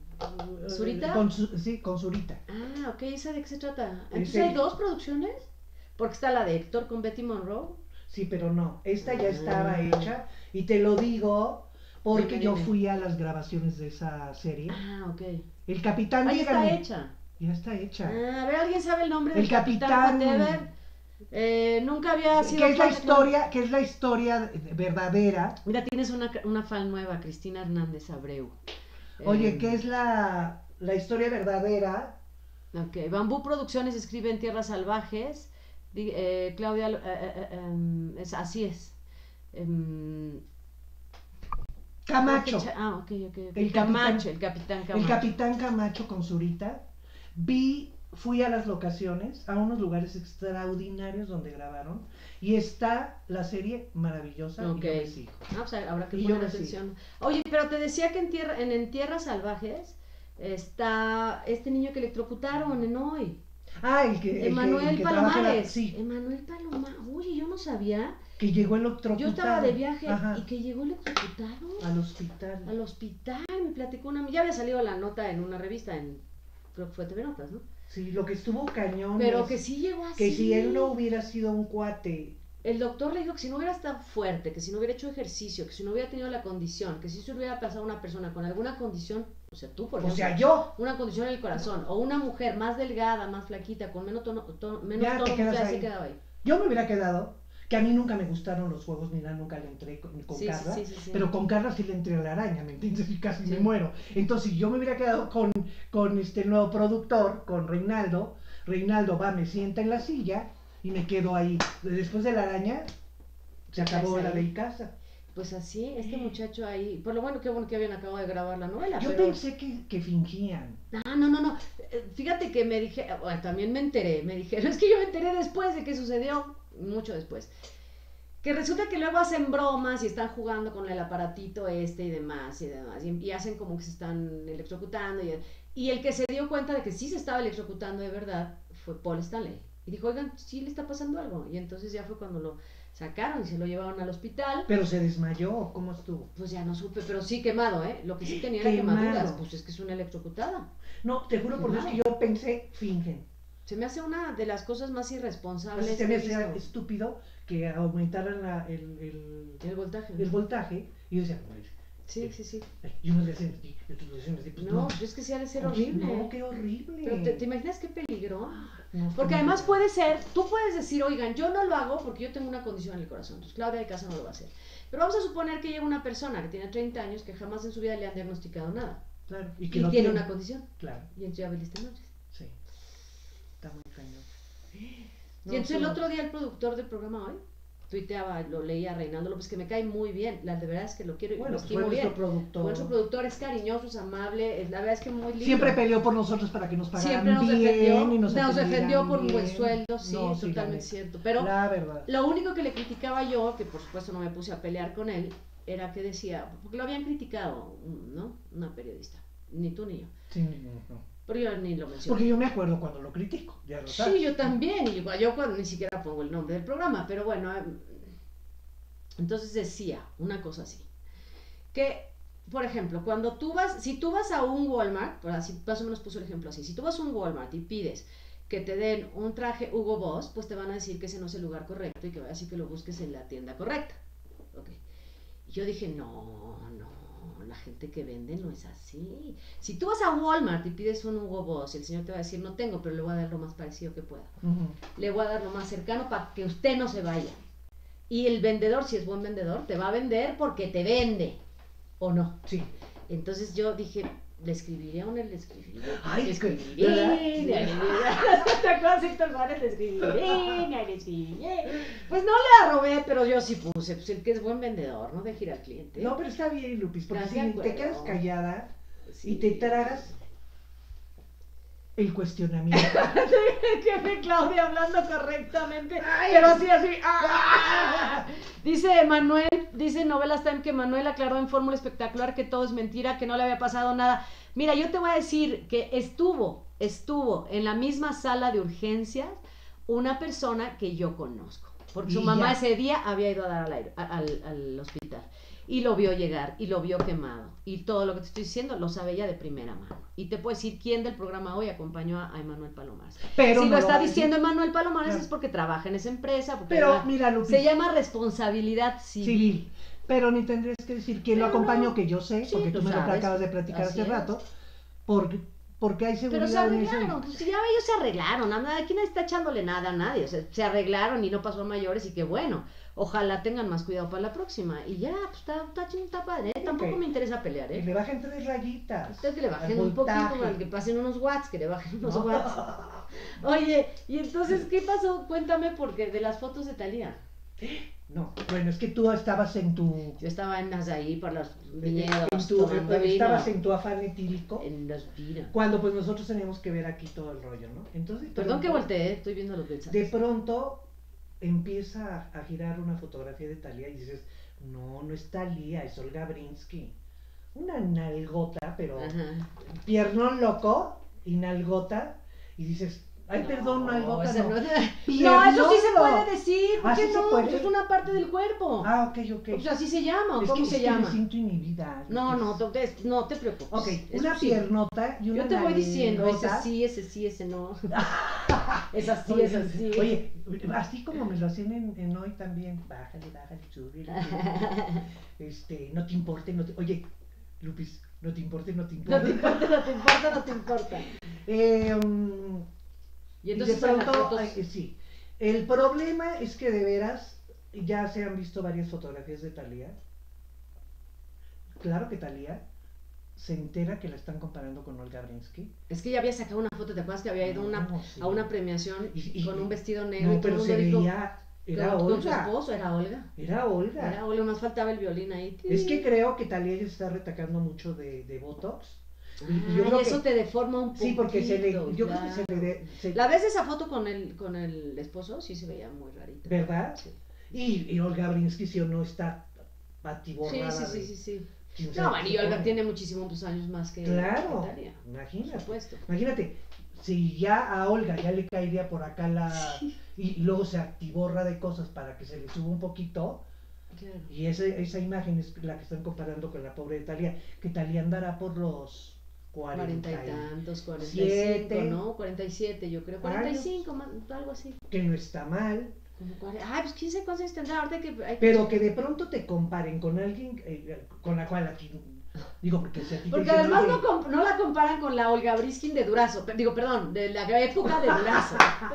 ¿Zurita? Con su- sí, con Zurita. Ah, ok, ¿esa de qué se trata? Es Entonces el- hay dos producciones, porque está la de Héctor con Betty Monroe. Sí, pero no, esta ya Ah. estaba hecha y te lo digo porque Dime, yo dime. fui a las grabaciones de esa serie. Ah, ok. El capitán, Ahí está dígame. hecha. Ya está hecha. Ah, a ver, ¿alguien sabe el nombre del El capitán, capitán- whatever? Eh, nunca había sido... ¿Qué es la fan de- historia? ¿Qué es la historia verdadera? Mira, tienes una, una fan nueva, Cristina Hernández Abreu. Oye, Eh, ¿qué es la, la historia verdadera? Ok, Bambú Producciones escribe en Tierras Salvajes. Di- eh, Claudia, eh, eh, eh, em, es, así es. Em, Camacho. Ah, ok, ok. ok. El Camacho, capitán- el capitán Camacho. El capitán Camacho con Zurita. Vi fui a las locaciones, a unos lugares extraordinarios donde grabaron, y está la serie maravillosa. Ok. Y yo me sigo. Ah, pues habrá que Y yo poner me atención. Oye, pero te decía que en, tierra, en, en Tierras Salvajes está este niño que electrocutaron en hoy. Ah, el que, el Emanuel que, el que trabaja en la- Palomares. sí, Emanuel Palomares. Oye, yo no sabía. que llegó electrocutado. Yo estaba de viaje Ajá, y que llegó electrocutado al hospital. al hospital. Me platicó una. Ya había salido la nota en una revista, en creo que fue T V Notas, ¿no? Sí, lo que estuvo cañón Pero es que sí llegó así. que si él no hubiera sido un cuate, El doctor le dijo que si no hubiera estado fuerte, que si no hubiera hecho ejercicio, que si no hubiera tenido la condición, que si se hubiera pasado una persona con alguna condición, o sea, tú, por o ejemplo, sea, yo, una condición en el corazón, o una mujer más delgada, más flaquita, con menos tono, tono- menos Ya te tono quedas muscular, ahí. se quedaba ahí. yo me hubiera quedado, que a mí nunca me gustaron los juegos, ni nada, nunca le entré con, con Sí, sí, Carla, sí, sí, sí. pero con Carla sí le entré a la araña, ¿me entiendes? Y casi Sí. me muero. Entonces yo me hubiera quedado con, con este nuevo productor, con Reinaldo. Reinaldo va, me sienta en la silla y me quedo ahí. Después de la araña, se acabó Ahí. la de casa. Pues así, este muchacho ahí, por lo bueno, qué bueno que habían acabado de grabar la novela. Yo pero... pensé que, que fingían. Ah, no, no, no. Eh, Fíjate que me dije, bueno, también me enteré, me dijeron, es que yo me enteré después de que sucedió, mucho después. Que resulta que luego hacen bromas y están jugando con el aparatito este y demás y demás. Y, y hacen como que se están electrocutando. Y, y el que se dio cuenta de que sí se estaba electrocutando de verdad fue Paul Stanley. Y dijo, oigan, sí le está pasando algo. Y entonces ya fue cuando lo sacaron y se lo llevaron al hospital. Pero se desmayó, ¿cómo estuvo? Pues ya no supe, pero sí quemado, ¿eh? Lo que sí tenía era Quemado. quemaduras. Pues es que es una electrocutada. No, te juro por Dios que yo pensé, fingen. Se me hace una de las cosas más irresponsables Se que me he hacía visto. estúpido que aumentaran la, el, el, El voltaje. el voltaje. Y yo decía, "Ay, Sí, sí, sí. ay", y unos le hacían así, y otros le hacían así, pues No, no. pues es que sí ha de ser Oye, horrible. No, qué horrible. Pero te, ¿te imaginas qué peligro? No, Porque no, además no. puede ser, tú puedes decir, oigan, yo no lo hago porque yo tengo una condición en el corazón. Entonces Claudia de casa no lo va a hacer. Pero vamos a suponer que llega una persona que tiene treinta años que jamás en su vida le han diagnosticado nada. Claro, y Y, que no tiene una condición. Claro, Y entonces ya valiste madres. sí. Está muy cañón. No, y entonces el sí, otro día el productor del programa hoy tuiteaba, lo leía a Reinaldo López, que me cae muy bien. La de verdad es que lo quiero y Bueno, lo pues estimo fue bien. nuestro productor. Fue nuestro productor, es cariñoso, es amable, es, la verdad es que muy lindo. Siempre peleó por nosotros para que nos pagaran Siempre nos bien defendió, y nos, nos defendió atendieran por un buen bien. sueldo, sí, No, sí, la totalmente neta. cierto. Pero La verdad. lo único que le criticaba yo, que por supuesto no me puse a pelear con él, era que decía, porque lo habían criticado, ¿no? Una periodista, ni tú ni yo. Sí, no, no. Pero yo ni lo mencioné. Porque yo me acuerdo cuando lo critico, ya lo sabes. Sí, yo también, y yo, yo cuando ni siquiera pongo el nombre del programa, pero bueno, eh, entonces decía una cosa así, que, por ejemplo, cuando tú vas, si tú vas a un Walmart, por así más o menos puso el ejemplo así, si tú vas a un Walmart y pides que te den un traje Hugo Boss, pues te van a decir que ese no es el lugar correcto y que así que lo busques en la tienda correcta. Okay. Y yo dije, no, no, la gente que vende no es así. Si tú vas a Walmart y pides un Hugo Boss, el señor te va a decir, no tengo, pero le voy a dar lo más parecido que pueda. Ujú. Le voy a dar lo más cercano para que usted no se vaya. Y el vendedor, si es buen vendedor, te va a vender porque te vende, ¿o no? Sí. Entonces yo dije, le escribiré a un, le escribiré, Ay, le es que- escribiré, ¿verdad? ¿te acuerdas, Héctor Suárez? Le escribiré, le escribiré. Pues no le arrobé, pero yo sí puse, pues el que es buen vendedor, no deje ir al cliente. No, pero está bien, Lupis, porque ¿Estás si de te acuerdo? quedas callada Sí. y te tragas el cuestionamiento. que ve Claudia hablando correctamente, pero así, así. ¡Ah! Dice Manuel, dice Novelas Time que Manuel aclaró en Fórmula Espectacular que todo es mentira, que no le había pasado nada. Mira, yo te voy a decir que estuvo, estuvo en la misma sala de urgencias una persona que yo conozco, porque su Y mamá ya. ese día había ido a dar al, aire- al, al hospital. Y lo vio llegar, y lo vio quemado. Y todo lo que te estoy diciendo lo sabe ella de primera mano. Y te puedo decir quién del programa hoy acompañó a, a Emanuel Palomares. Pero si no lo está va a decir. diciendo Emanuel Palomares Claro. es porque trabaja en esa empresa. Porque Pero además mira, Lupis, se llama responsabilidad civil. civil. Pero ni tendrías que decir quién lo Pero acompañó, no. que yo sé, Sí, porque tú tú me lo sabes. acabas de platicar Así hace es. rato, porque, porque hay Pero se seguridad en eso. arreglaron, pues ya ellos se arreglaron, nada, aquí nadie está echándole nada a nadie, o sea, se arreglaron y no pasó a mayores y qué bueno, ojalá tengan más cuidado para la próxima, y ya, pues está, está, ching, está padre, ¿eh? Tampoco Ok. me interesa pelear, Que ¿eh? le bajen tres rayitas. Ustedes que le bajen al un poquito, voltaje. para que pasen unos watts, que le bajen unos No. watts. Oye, y entonces, ¿qué pasó? Cuéntame, porque de las fotos de Thalía. No, bueno, es que tú estabas en tu... Yo estaba en Azaí por los viñedos, en tu, tomando vino. estabas en tu afán etílico. En los vinos. Cuando pues nosotros teníamos que ver aquí todo el rollo, ¿no? Entonces, Perdón pronto, que volteé, estoy viendo los mensajes. de pronto empieza a girar una fotografía de Thalía y dices, no, no es Thalía, es Olga Brinsky. Una nalgota, pero Ajá. piernón loco y nalgota. Y dices, ay, No, perdón, nalgota ese no. no, no, Piernón eso sí se no. puede decir, ¿por ¿Ah, qué sí se no? puede? Es una parte del cuerpo. Ah, ok, ok. O sea, así se llama, es ¿cómo que, se es que llama? me siento inhibida. No, no, entonces- te- no te preocupes. Ok, Eso una sí. piernota y una Yo te voy diciendo, ese nalgota. sí, ese sí, ese no. Es así, Oye, es así. Oye, así como me lo hacían en, en hoy también, bájale, bájale, súbele, súbele. Este, no te importe, no te... Oye, Lupis, no te importe, no te No importe. te importa, no te importa, no te importa. Eh, um, Y y entonces de en las pronto, fotos- ay, eh, sí. El problema es que de veras ya se han visto varias fotografías de Thalía. Claro que Thalía se entera que la están comparando con Olga Brinsky. Es que ya había sacado una foto, ¿te acuerdas que había ido a una, No, sí. a una premiación Y- y- con un vestido negro No, y todo el pero mundo se dijo, veía, era con, con su Olga. esposo, era Olga. Era Olga. Era Olga, nos faltaba el violín ahí. Es que creo que Thalía ya se está retacando mucho de, de Botox. Y- y Ay, yo creo eso que- te deforma un poco. Sí, porque se le, yo creo que se le... de- se- La vez esa foto con el, con el esposo sí se veía muy rarita. ¿Verdad? Sí, Y, y Olga Brinsky sí o no está sí, atiborrada sí, sí, de- sí, sí. quién No, sabe bueno, qué y Olga pone. tiene muchísimos años más que Claro, que Thalía, por imagínate. supuesto. Imagínate, si ya a Olga ya le caería por acá la... Sí. Y, y luego se atiborra de cosas para que se le suba un poquito. Claro. Y ese, esa imagen es la que están comparando con la pobre de Thalía. Que Thalía andará por los Cuarenta cuarenta y y tantos, cuarenta y siete. cinco, ¿no? Cuarenta y siete, yo creo. Cuarenta y cinco, más, algo así. que no está mal. Como cuarenta. Ay, pues quién sabe cuántos años tendrá ahorita que. hay que- Pero que de pronto te comparen con alguien eh, con la cual a ti... Digo, porque si a ti te Porque dicen, además "Oye, no, comp- no la comparan con la Olga Briskin de Durazo. Pe- Digo, perdón, de la época de Durazo.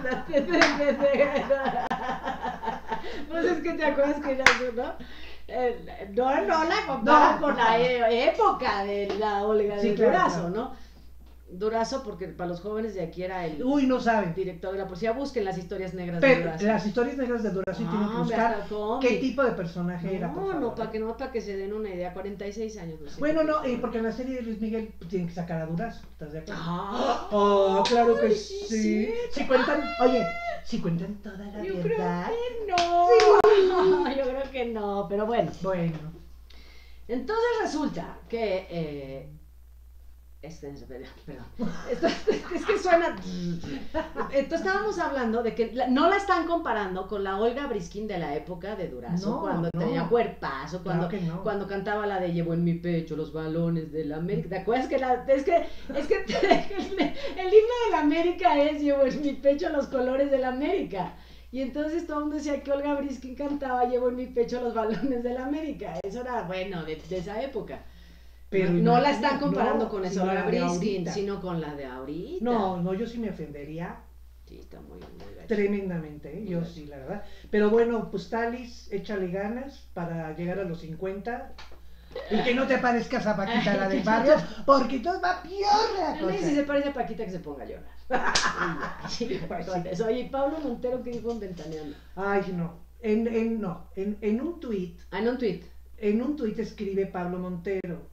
Pues es que te acuerdas que era eso, ¿no? Eh, no, no la comparan No. con la e- época de la Olga Sí, de claro, Durazo, claro. ¿no? Durazo, porque para los jóvenes de aquí era el Uy, no saben. director de la policía. Busquen las historias negras de Pero Durazo. las historias negras de Durazo y Ah, tienen que hombre, buscar hasta cómic. qué tipo de personaje era, por No, favor. no, para que no, para que se den una idea. cuarenta y seis años. No sé Bueno, qué no, tipo. eh, porque en la serie de Luis Miguel pues, tienen que sacar a Durazo, ¿estás de acuerdo? Ah, Oh, claro que Ay, sí. sí, Si cuentan, oye, si cuentan toda la yo creo verdad. que no. Yo creo que no, pero bueno. Bueno, Entonces resulta que. Eh, este, perdón. Esto, es que suena. Entonces estábamos hablando de que la- no la están comparando con la Olga Briskin de la época de Durazo, No, cuando no. tenía cuerpazo, cuando, Claro que no. cuando cantaba la de Llevo en mi pecho los balones de la América. ¿Te acuerdas que la, es que, es que el, el himno de la América es Llevo en mi pecho los colores de la América? Y entonces todo el mundo decía que Olga Briskin cantaba Llevo en mi pecho los balones de la América. Eso era bueno de, de esa época. pero no, no la imagínate, están comparando no, con esa sino Olga la de Briskin, ahorita. sino con la de ahorita. No, no, yo sí me ofendería Sí, está muy, muy gacho. tremendamente, ¿eh? Yo Muy sí, la verdad. Pero bueno, pues Talis, échale ganas para llegar a los cincuenta. Y que no te parezcas a Paquita la del barrio, porque entonces va peor la No sé cosa. si se parece a Paquita que se ponga a llorar. Sí, Pues con sí. eso. Oye, Pablo Montero, ¿qué dijo en Ventaneando? Ay, no. En, en, no. En, en un tuit, Ah, en un tweet. en un tuit escribe Pablo Montero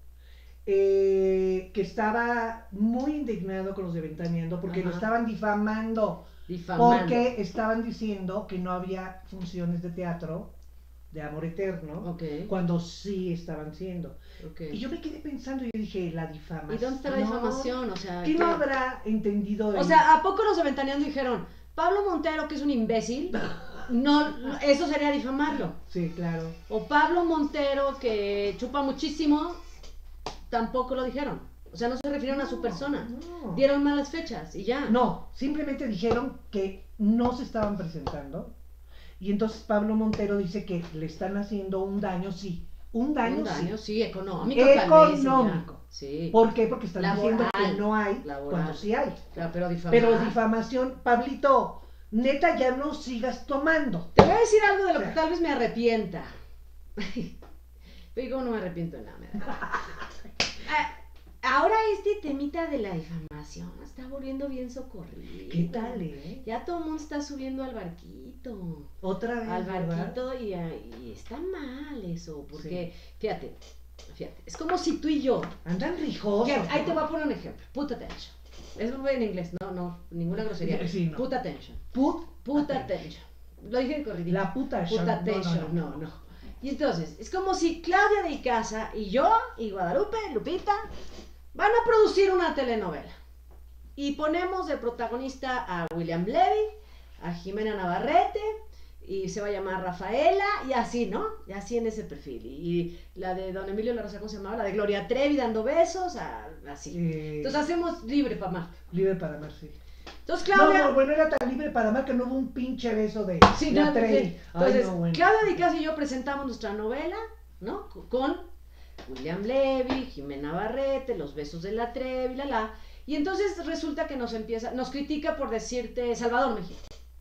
eh, que estaba muy indignado con los de Ventaneando porque Ajá. lo estaban difamando. Difamando. Porque estaban diciendo que no había funciones de teatro de amor eterno, Ok, cuando sí estaban siendo. ok. Y yo me quedé pensando y yo dije, la difamación. ¿Y dónde está la difamación? O sea, ¿Qué ¿qué? no habrá entendido? O el- sea, ¿a poco los de Ventaneando dijeron, Pablo Montero, que es un imbécil, no, no- eso sería difamarlo? Sí, claro. O Pablo Montero, que chupa muchísimo, tampoco lo dijeron. O sea, no se refirieron a su persona. No. Dieron malas fechas y ya. No, simplemente dijeron que no se estaban presentando. Y entonces Pablo Montero dice que le están haciendo un daño, sí. Un daño, Un daño, sí. sí, económico. tal vez, Económico. ya. Sí. ¿Por qué? Porque están Laboral. diciendo que no hay Laboral. cuando sí hay. Claro, pero difamar. Pero difamación, Pablito, neta, ya no sigas tomando. Te voy a decir algo de lo O que sea. tal vez me arrepienta. Pero como no me arrepiento de nada. me da igual. Ah, ahora este temita de la difamación está volviendo bien socorrido. ¿Qué tal, eh? Ya todo el mundo está subiendo al barquito. Otra vez, Al barquito ¿verdad? y, y está mal eso, porque, Sí. fíjate, fíjate, es como si tú y yo, Andan rijosos. fíjate, ahí ¿no? te voy a poner un ejemplo, put attention. Es muy en inglés, no, no, ninguna grosería. Sí, no. Put attention. Put, Put attention. attention. Lo dije corridito. La puta Put shot. attention, no, no. Y entonces, es como si Claudia de Icaza y yo y Guadalupe, Lupita, van a producir una telenovela. Y ponemos de protagonista a William Levy, a Jimena Navarrete, y se va a llamar Rafaela, y así, ¿no? Y así en ese perfil. Y la de Don Emilio La Rosa, ¿cómo se llamaba? La de Gloria Trevi dando besos, a- así. Eh, Entonces hacemos libre para amar. libre para amar, sí. Entonces No, Claudia... no, bueno, era tan libre para amar que no hubo un pinche beso de Sí, la no, Trevi. sí. Entonces, Ay, no, bueno. Claudia de Casa y yo presentamos nuestra novela, ¿no? Con William Levy, Jimena Barrete, Los besos de la Trevi, la la. Y entonces resulta que nos empieza, nos critica por decirte, Salvador Mejía.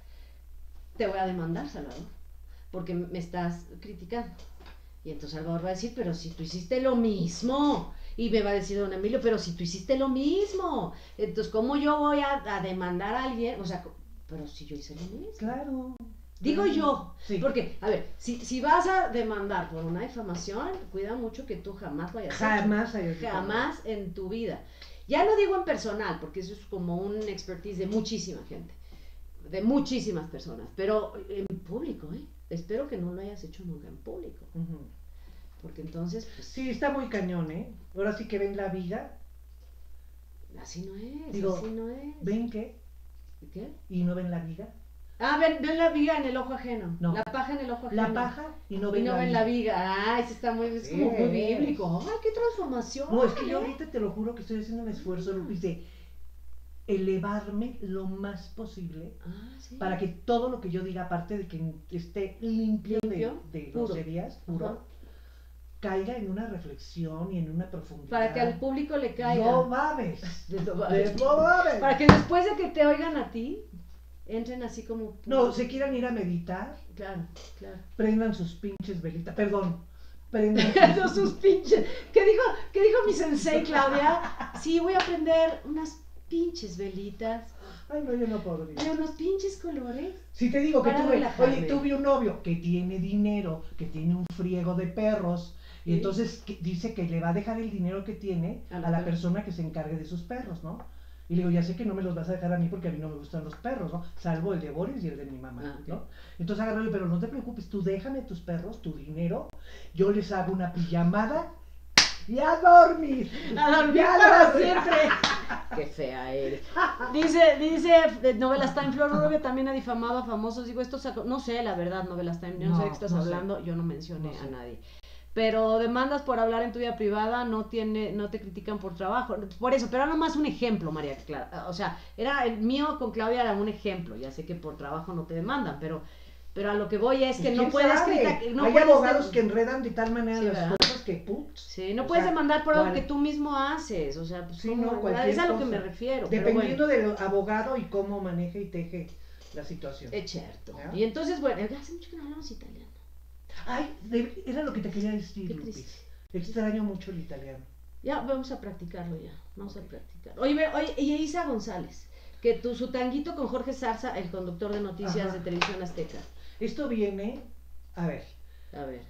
Te voy a demandar, Salvador, porque me estás criticando. Y entonces Salvador va a decir, pero si tú hiciste lo mismo. Y me va a decir don Emilio, pero si tú hiciste lo mismo. Entonces, ¿cómo yo voy a, a demandar a alguien? O sea, pero si yo hice lo mismo. Claro. Digo claro. yo, Sí. porque, a ver, si, si vas a demandar por una difamación, cuida mucho que tú jamás vayas a hacer. Jamás hay Jamás en tu vida. Ya no digo en personal, porque eso es como un expertise de muchísima gente, de muchísimas personas, pero en público, ¿eh? Espero que no lo hayas hecho nunca en público, Ujú. porque entonces, pues, Sí, está muy cañón, ¿eh? Ahora sí que ven la vida, así no es, Digo, así no es. ven que ¿Qué? y no ven la vida. Ah, ven, ven la viga en el ojo ajeno, No. la paja en el ojo ajeno. La paja y no Y ven no la ven vida. la viga. Ah, eso está muy, es Sí. como muy bíblico. Ay, qué transformación. No, es que yo ¿eh? ahorita te lo juro que estoy haciendo un esfuerzo, Lupis, de elevarme lo más posible Ah, sí. para que todo lo que yo diga, aparte de que esté limpio, Limpio, de, de puro. groserías, puro, Ajá. caiga en una reflexión y en una profundidad. Para que al público le caiga. No mames. No De- no mames. Para que después de que te oigan a ti, entren así como... No, se quieran ir a meditar, Claro, claro. prendan sus pinches velitas, perdón, prendan Esos sus pinches... ¿Qué dijo, ¿Qué dijo mi sensei, Claudia? Sí, voy a prender unas pinches velitas. Ay, no, yo no puedo De vivir. unos pinches colores. Si te digo que Para tuve, relajarme. oye, tuve un novio que tiene dinero, que tiene un friego de perros, y Sí. entonces que- dice que le va a dejar el dinero que tiene A a la la per- persona que se encargue de sus perros, ¿no? Y le digo, ya sé que no me los vas a dejar a mí porque a mí no me gustan los perros, ¿no? Salvo el de Boris y el de mi mamá, Ah, ok. ¿no? Entonces agarré, pero no te preocupes, tú déjame tus perros, tu dinero, yo les hago una pijamada y a dormir. A dormir Ya para dormir. siempre. Qué fea eres. Dice, dice eh, Novelas Time, Flor Rubio también ha difamado a famosos. Digo, esto sacó- no sé, la verdad, Novelas Time, yo no, No, sé de qué estás no sé. hablando, yo no mencioné No sé. a nadie. Pero demandas por hablar en tu vida privada, no tiene, no te critican por trabajo. Por eso, pero era nomás un ejemplo, María Clara. O sea, era el mío con Claudia era un ejemplo. Ya sé que por trabajo no te demandan, pero, pero a lo que voy es que Pues, no ¿quién puedes sabe? criticar. No Hay puedes abogados dem- que enredan de tal manera Sí, las ¿verdad? cosas que putz. Sí, no O puedes sea, demandar por algo vale. que tú mismo haces. O sea, pues Sí, ¿cómo? no, cualquier es a lo que cosa. me refiero. pero Dependiendo bueno. del abogado y cómo maneje y teje la situación. Es cierto. ¿Ya? Y entonces, bueno, hace mucho que no hablamos italiano. Ay, de- era lo que te quería decir, Qué Lupis. triste. Extraño mucho el italiano. Ya vamos a practicarlo ya. Vamos a practicar. Oye, ve- oye, y Isa González, que tu, su tanguito con Jorge Zarza, el conductor de noticias Ajá. de Televisión Azteca. Esto viene, a ver, A ver.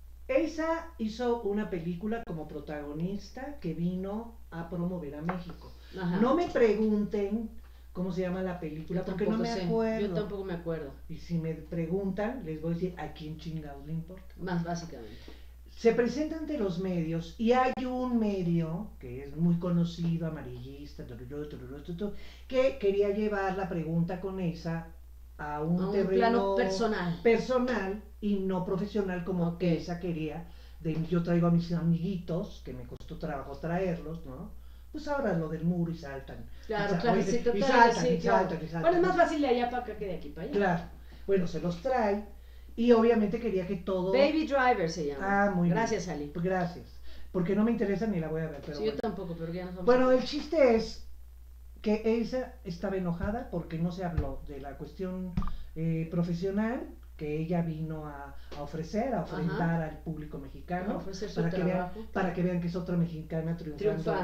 Elsa hizo una película como protagonista que vino a promover a México. Ajá. No me pregunten cómo se llama la película Yo porque no tampoco me sé. acuerdo. Yo tampoco me acuerdo. Y si me preguntan, les voy a decir a quién chingados le importa. Más básicamente. Se presenta ante los medios y hay un medio que es muy conocido, amarillista, tururú, tururú, tutú, que quería llevar la pregunta con esa a un, A un terreno plano personal. personal y no profesional como Ok. que esa quería. De, yo traigo a mis amiguitos, que me costó trabajo traerlos, ¿no? Pues ahora lo del muro y saltan. Claro, Y sa- claro, oye, sí, y total, saltan, sí, y claro. saltan, y saltan. Bueno, es más fácil de allá para acá que de aquí para allá. Claro. Bueno, se los trae y obviamente quería que todo... Baby Driver se llama. Ah, muy bien. Gracias, Ali. Pues gracias. Porque no me interesa ni la voy a ver, pero Sí, bueno. yo tampoco, pero ya nos vamos Bueno, a... el chiste es que Elsa estaba enojada porque no se habló de la cuestión eh, profesional que ella vino a, a ofrecer, a ofrendar al público mexicano, A ofrecer su para que, vean, trabajo. para que vean que es otra mexicana triunfando, Triunfando.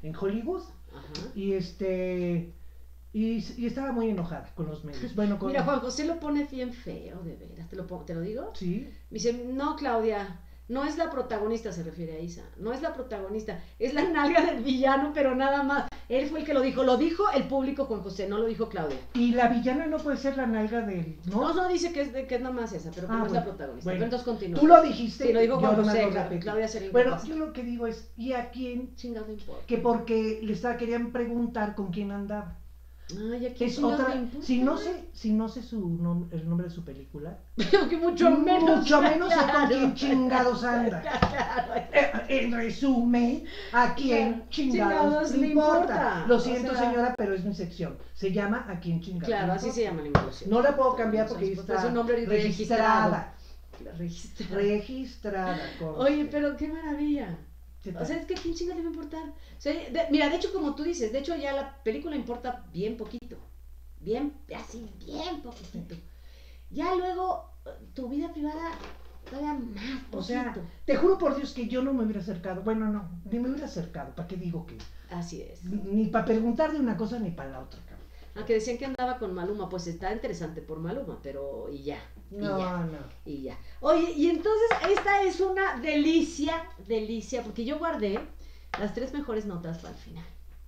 en Hollywood. Ajá. Y este... Y, y estaba muy enojada con los medios. Bueno, con... Mira, Juan José lo pone bien feo, de veras. ¿Te lo, pongo, ¿te lo digo? Sí. Me dice, no, Claudia, no es la protagonista, se refiere a Isa. No es la protagonista, es la nalga del villano, pero nada más. Él fue el que lo dijo. Lo dijo el público, Juan José, no lo dijo Claudia. Y la villana no puede ser la nalga del... No, No, no dice que es, de, que es nada más esa, pero que ah, no es bueno, la protagonista. Bueno, Pero entonces continúa. tú lo dijiste. Sí, lo dijo Juan yo José, nomás lo Cla- repetí. Claudia sería Bueno, incapaz. yo lo que digo es, ¿y a quién? Chingado, no importa. Que porque le estaba, querían preguntar con quién andaba. Ay, aquí Es otra, si no sé, si no sé su nom- el nombre de su película, que mucho menos. mucho menos sé con Claro. quién chingados anda. Claro. Eh, En resumen, ¿a quién chingados, Chingados le le importa? importa. Lo O siento, sea- señora, pero es mi sección. Se llama ¿A quién chingados Claro, le así importa? se llama la involución. No la puedo cambiar porque Pues está es un nombre registrada. Registrada. Registrada. conste. Oye, pero qué maravilla. ¿Qué O tal? sea, es que a quién chingas le va a importar. O sea, de- mira, de hecho, como tú dices, de hecho ya la película importa bien poquito. Bien, así, bien poquitito. Ya luego, tu vida privada, todavía más poquito. O sea, te juro por Dios que yo no me hubiera acercado. Bueno, no, ni me hubiera acercado. ¿Para qué digo que? Así es. Ni para preguntar de una cosa ni para la otra, cabrón. Aunque decían que andaba con Maluma, pues está interesante por Maluma, pero y ya. Y No, ya. no. Y ya. Oye, y entonces esta es una delicia, delicia, porque yo guardé las tres mejores notas para el final.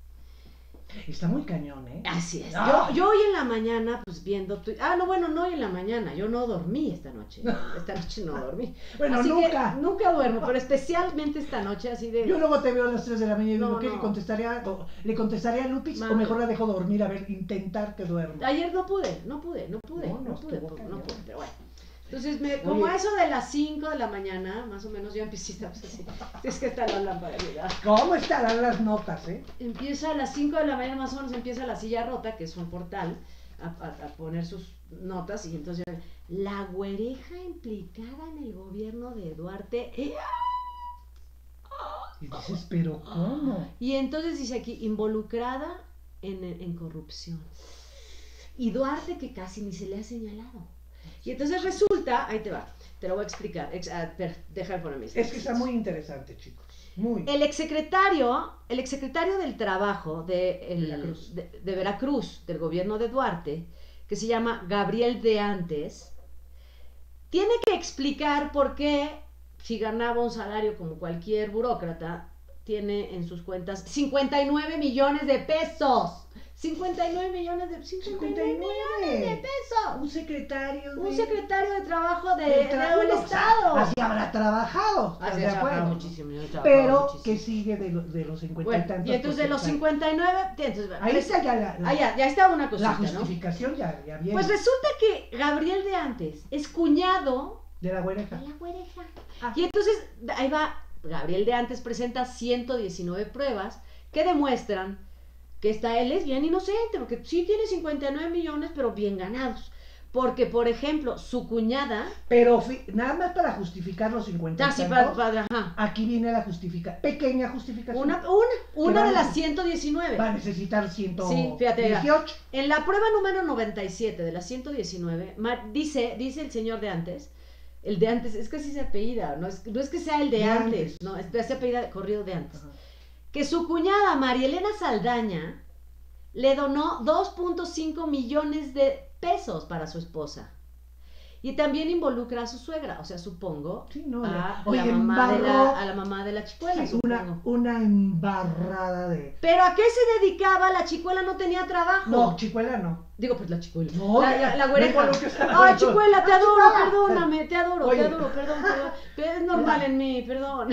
Está muy cañón, ¿eh? Así es. Ah. Yo, yo hoy en la mañana, pues viendo tu... Ah, no, bueno, no hoy en la mañana. Yo no dormí esta noche. Esta noche no dormí. Bueno, Así nunca. que nunca duermo, pero especialmente esta noche, así de... Yo luego te veo a las tres de la mañana y digo, No, ¿qué no. le contestaría? o- ¿Le contestaría a Lupix Mami. o mejor la dejo dormir? A ver, intentar que duerma. Ayer no pude, no pude, no pude, No, no, no, pude, estuvo pu- no cañón. pude, pero bueno. Entonces, me, como Oye. a eso de las cinco de la mañana, más o menos, yo empecé, pues así, es que está la lámpara, ¿verdad? ¿Cómo estarán las notas, eh? Empieza a las cinco de la mañana, más o menos, empieza la silla rota, que es un portal, a, a, a poner sus notas, y entonces, la güereja implicada en el gobierno de Duarte. Y dices, ¿pero cómo? Y entonces dice aquí, involucrada en, en corrupción. Y Duarte que casi ni se le ha señalado. Y entonces resulta, ahí te va, te lo voy a explicar, ex, a, per, deja de poner mis Es que está muy interesante, chicos. Muy. El exsecretario, el exsecretario del Trabajo de, el- Veracruz. de, de Veracruz, del gobierno de Duarte, que se llama Gabriel de Antes, tiene que explicar por qué, si ganaba un salario como cualquier burócrata, tiene en sus cuentas cincuenta y nueve millones de pesos. cincuenta y nueve millones de, cincuenta y nueve millones de pesos. Un secretario de... Un secretario de Trabajo de, del de- trabajo, del o sea, Estado. así habrá trabajado. ¿estás Así de ha trabajado acuerdo? muchísimo, yo he trabajado Pero muchísimo. que sigue de, lo- de los cincuenta y Bueno, tantos. y entonces de los porcentajes. cincuenta y nueve, entonces, Ahí está ya la, la, ah, ya, ya está una cosita, la ¿no? justificación, ya, ya viene. Pues resulta que Gabriel de Antes es cuñado de la güereja. de la güereja. Ah. Y entonces, ahí va, Gabriel de Antes presenta ciento diecinueve pruebas que demuestran que esta él es bien inocente, porque sí tiene cincuenta y nueve millones, pero bien ganados. Porque, por ejemplo, su cuñada... Pero fi- nada más para justificar los cincuenta y Ah, sí, tantos, para, para- ajá. aquí viene la justificación, pequeña justificación. Una, una, una va de a las neces- ciento diecinueve. Va a necesitar ciento Sí, fíjate, mira. dieciocho. En la prueba número noventa y siete de las ciento diecinueve, ma- dice, dice el señor de antes, el de antes, es que así se apellida, no es, no es que sea el de, De antes, antes. no, es, se apellida corrido de antes, Ajá. que su cuñada María Elena Saldaña le donó dos punto cinco millones de pesos para su esposa. Y también involucra a su suegra, o sea, supongo, Sí, no, a, oye, la mamá de embarró- la, a la mamá de la chicuela, Sí, una, supongo. una embarrada de... Pero ¿a qué se dedicaba? La chicuela no tenía trabajo. No, chicuela no. Digo, pues la chicuela. No, la, la, la güereja. vengo a lo que estaba Ay, hablando. chicuela, te La adoro, chicuela. perdóname, te adoro, Oye. te adoro, perdón, perdón. Es normal Mira. en mí, perdón.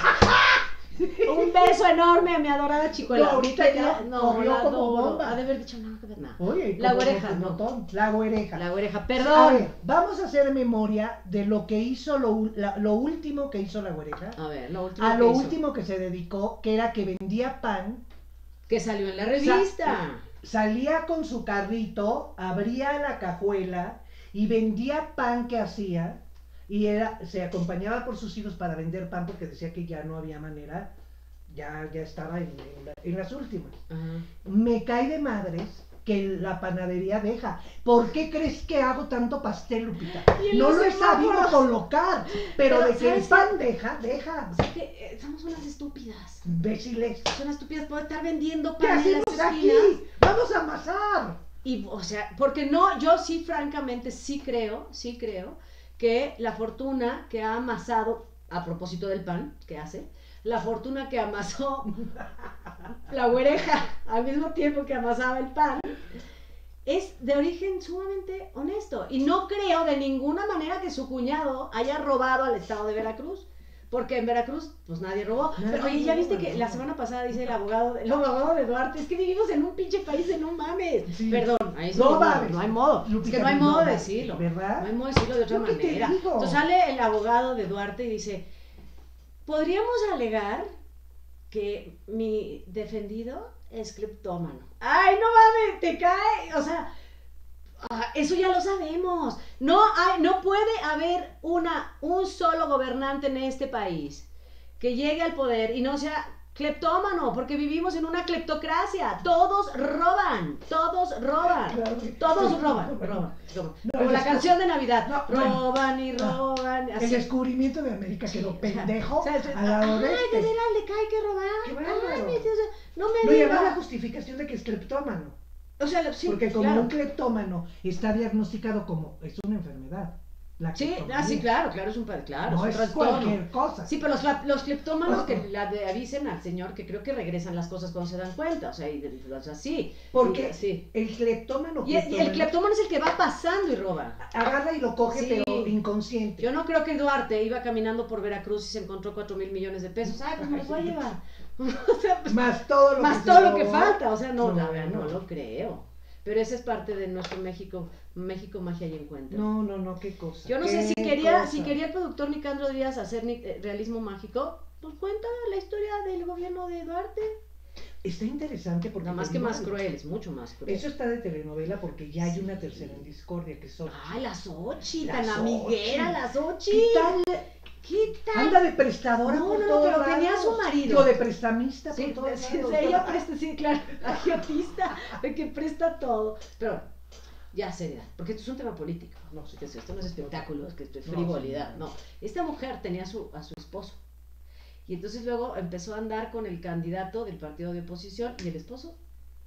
Un beso enorme a mi adorada chicuela. No, ahorita Mi ya querida- corrió la como adoro. bomba. Ha de haber dicho nada que ver nada. Oye, La como güereja, un no. botón, La güereja. La güereja, A perdón. ver, vamos a hacer memoria de lo que hizo, lo, u- la- lo último que hizo la güereja. A ver, lo último A que lo hizo, último que se dedicó, que era que vendía pan, que salió en la revista. salía con su carrito, abría la cajuela y vendía pan que hacía y era, se acompañaba por sus hijos para vender pan porque decía que ya no había manera, ya, ya estaba en, en la- en las últimas. Ajá. Me cae de madres que la panadería deja. ¿Por qué crees que hago tanto pastel, Lupita? No los lo he sabido semáforos. colocar, pero, Pero, de que el ¿sabes pan deja, deja. O sea que eh, somos unas estúpidas. Imbéciles. Son estúpidas por estar vendiendo ¿Qué pan en las hacemos aquí? esquinas. Vamos a amasar. Y, o sea, porque no, yo sí, francamente, sí creo, sí creo que la fortuna que ha amasado, a propósito del pan que hace, la fortuna que amasó la güereja al mismo tiempo que amasaba el pan, es de origen sumamente honesto. Y no creo de ninguna manera que su cuñado haya robado al estado de Veracruz. Porque en Veracruz, pues nadie robó. Nadie Pero oye, ya robó, viste que no. la semana pasada dice el abogado, el abogado de Duarte, es que vivimos en un pinche país de no mames. Sí. Perdón, ahí sí No no, mames. no hay modo. Es Lupita, que no hay no modo de mames, decirlo. ¿verdad? No hay modo de decirlo de otra Yo qué te manera. digo. Entonces sale el abogado de Duarte y dice, podríamos alegar que mi defendido es cleptómano. Ay, no mames, te cae, o sea, ah, eso ya lo sabemos. No hay, no puede haber una, un solo gobernante en este país que llegue al poder y no sea cleptómano, porque vivimos en una cleptocracia. Todos roban, todos roban, Claro que- todos sí, roban, no, roban, roban. no, Como el la descu- canción de Navidad, No, bueno. roban y roban, El así. descubrimiento de América quedó pendejo O sea, al lado de ay, este. de veras le cae que robar. Qué bárbaro. Ay, mi Dios, no me No, y diga. además la justificación de que es cleptómano. O sea, sí, Porque como claro. un cleptómano está diagnosticado como, es una enfermedad. La Sí, cleptomanía. ah, sí, claro, claro, es un pa- claro, No es es un trastorno. cualquier cosa. Sí, pero los, cla- los cleptómanos que la de- avisen al señor que creo que regresan las cosas cuando se dan cuenta, o sea, y, de- o sea sí. Porque y- sí. el cleptómano, Y, y el cleptómano cleptómano es el que va pasando y roba. agarra y lo coge, Sí. pero inconsciente. Yo no creo que Duarte iba caminando por Veracruz y se encontró cuatro mil millones de pesos. Ay, pues me los voy a llevar. O sea, pues, Más todo lo más que todo se lo que robó. falta, o sea, no, No, la verdad, no no. lo creo. Pero esa es parte de nuestro México, México magia y encuentro. No, no, no, qué cosa. Yo no qué sé si quería, cosa. si quería el productor Nicandro Díaz hacer ni- eh, realismo mágico, pues cuenta la historia del gobierno de Duarte. Está interesante porque. Nada más te que digo más algo. cruel, es mucho más cruel. Eso está de telenovela porque ya hay Sí. una tercera en discordia que son. Ay, la Xochi, La tan Xochi. amiguera, la Xochi. ¿Qué tal? ¿Qué tal? Anda de prestadora No, por no, no, todos pero lados. tenía a su marido. Digo, de prestamista Sí, por todos sí, lados. sí, ella presta, sí, claro, agiotista, el que presta todo. Pero, ya, seriedad, porque esto es un tema político. No sé qué es esto, no es espectáculo, es que esto es No, frivolidad. sí. No, esta mujer tenía a su, a su esposo. Y entonces luego empezó a andar con el candidato del partido de oposición y el esposo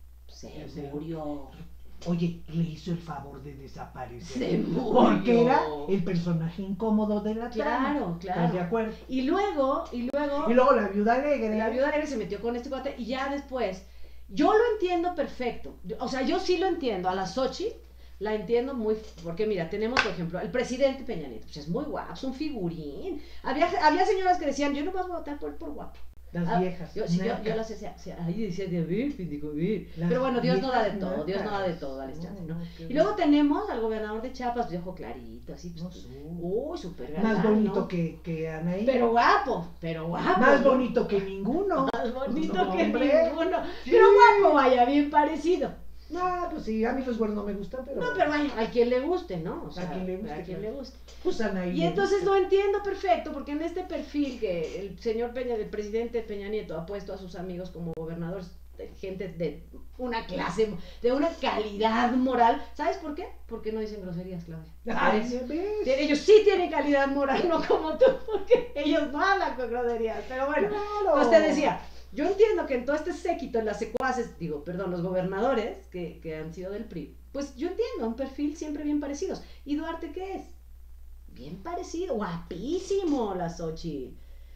se Sí. murió. Oye, le hizo el favor de desaparecer. Se murió. Porque era el personaje incómodo de la trama. Claro, claro. ¿Estás de acuerdo? Y luego, y luego, Y luego la viuda alegre. la viuda alegre se metió con este cuate y ya después, yo lo entiendo perfecto. O sea, yo sí lo entiendo. A la Xochitl la entiendo muy, porque mira, tenemos por ejemplo el presidente Peña Nieto, pues es muy guapo, es un figurín. Había, había señoras que decían, yo no voy a votar por, por guapo. Las Ah, viejas. Yo, sí, yo, nacas. yo las hacía, hacía- ahí decía, de a ver, pendejo, a ver. Las Pero bueno, Dios no da de viejas todo, Dios no da de nacas. todo, dale chance, ¿no? qué Y luego tenemos al gobernador de Chiapas, de ojo clarito, así, pues, No sé. uy, súper galán, Más bonito ¿no? que, que Anaí. Pero guapo, pero guapo. Más ¿no? bonito que ninguno. Más bonito No, que hombre. ninguno. Sí. Pero guapo, vaya, bien parecido. No, pues sí, a mí los güeros no me gustan, pero. No, pero vaya, a quien le guste, ¿no? O sea, A quien le guste, a quien claro. le guste. Pues Anaí. Y me entonces gusta. lo entiendo perfecto, porque en este perfil que el señor Peña, el presidente Peña Nieto, ha puesto a sus amigos como gobernadores, de gente de una clase, de una calidad moral. ¿Sabes por qué? Porque no dicen groserías, Claudia. Ay, ¿Sabes? ¿ves? Ellos sí tienen calidad moral, no como tú, porque ellos no hablan con groserías. Pero bueno, Claro. pues te decía, yo entiendo que en todo este séquito, en las secuaces, digo, perdón, los gobernadores que, que han sido del P R I, pues yo entiendo, un perfil siempre bien parecidos. ¿Y Duarte qué es? Bien parecido, guapísimo la Xochitl.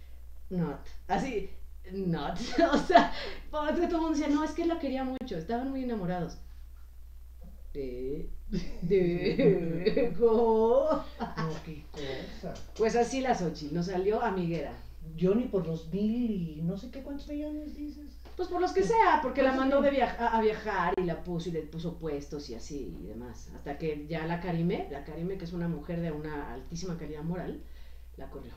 Not, así, not. O sea, porque todo el mundo decía, no, es que la quería mucho, estaban muy enamorados. De, de, ¿cómo? No, qué cosa. Pues así la Xochitl, nos salió amiguera. Yo ni por los mil y no sé qué cuántos millones dices. Pues por los que sea, porque la Pues mandó sí. de viaja- a, a viajar y la puso y le puso puestos y así y demás. Hasta que ya la Karime, la Karime que es una mujer de una altísima calidad moral, la corrió.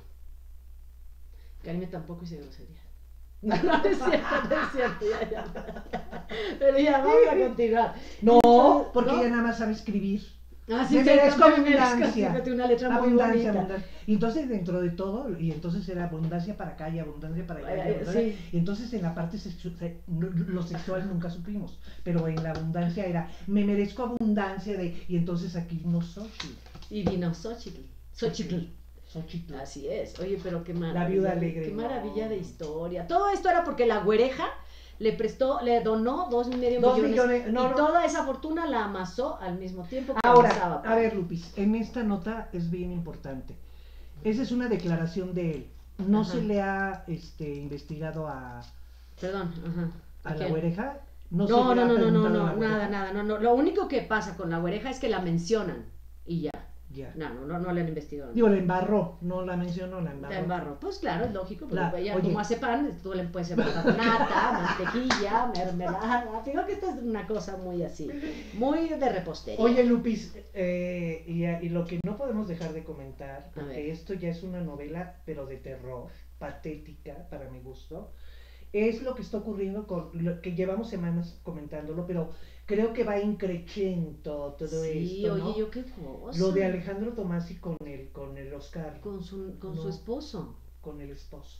Karime tampoco hizo grosería. No, no es cierto, no es cierto, ya, ya. Pero ya, vamos a continuar. No, Entonces, porque ¿no? ella nada más sabe escribir. Ah, sí, me sí, merezco me merezco, abundancia. fíjate, una letra muy abundancia, bonita. abundancia. Y entonces dentro de todo, y entonces era abundancia para acá y abundancia para allá. Y, Ay, abundancia, sí. y entonces en la parte sexual, lo sexual nunca supimos, pero en la abundancia era, me merezco abundancia de, y entonces aquí no soy. Y vino Xochitl. Xochitl. Xochitl. Así es. Oye, pero qué maravilla. La viuda alegre. Qué no. maravilla de historia. Todo esto era porque la güereja le prestó, le donó dos y medio Dos millones, millones, no, y no. toda esa fortuna la amasó al mismo tiempo que Ahora, amasaba. a ver, Lupis, en esta nota es bien importante. Esa es una declaración de él. No Ajá. se le ha este, investigado a, Perdón, ajá. a la quién? güereja. No, No, se le no, ha no, no, no, preguntado a no, la güereja. nada, nada, no, no. Lo único que pasa con la güereja es que la mencionan y ya. Ya. No, no, no, no le han investigado. Digo, la embarró, no la mencionó, la embarró. La embarro. Pues claro, es lógico, porque La- ella oye. como hace pan, tú le puedes embarrar nata, mantequilla, mermelada. Digo que esta es una cosa muy así, muy de repostería. Oye, Lupis, eh, y, y lo que no podemos dejar de comentar, ver. porque esto ya es una novela, pero de terror, patética para mi gusto, es lo que está ocurriendo con lo que llevamos semanas comentándolo, pero creo que va increciendo todo sí, esto, oye, ¿no? yo qué cosa. Lo de Alejandro Tomasi con el, con el Oscar, Con su, con No. su esposo. con el esposo.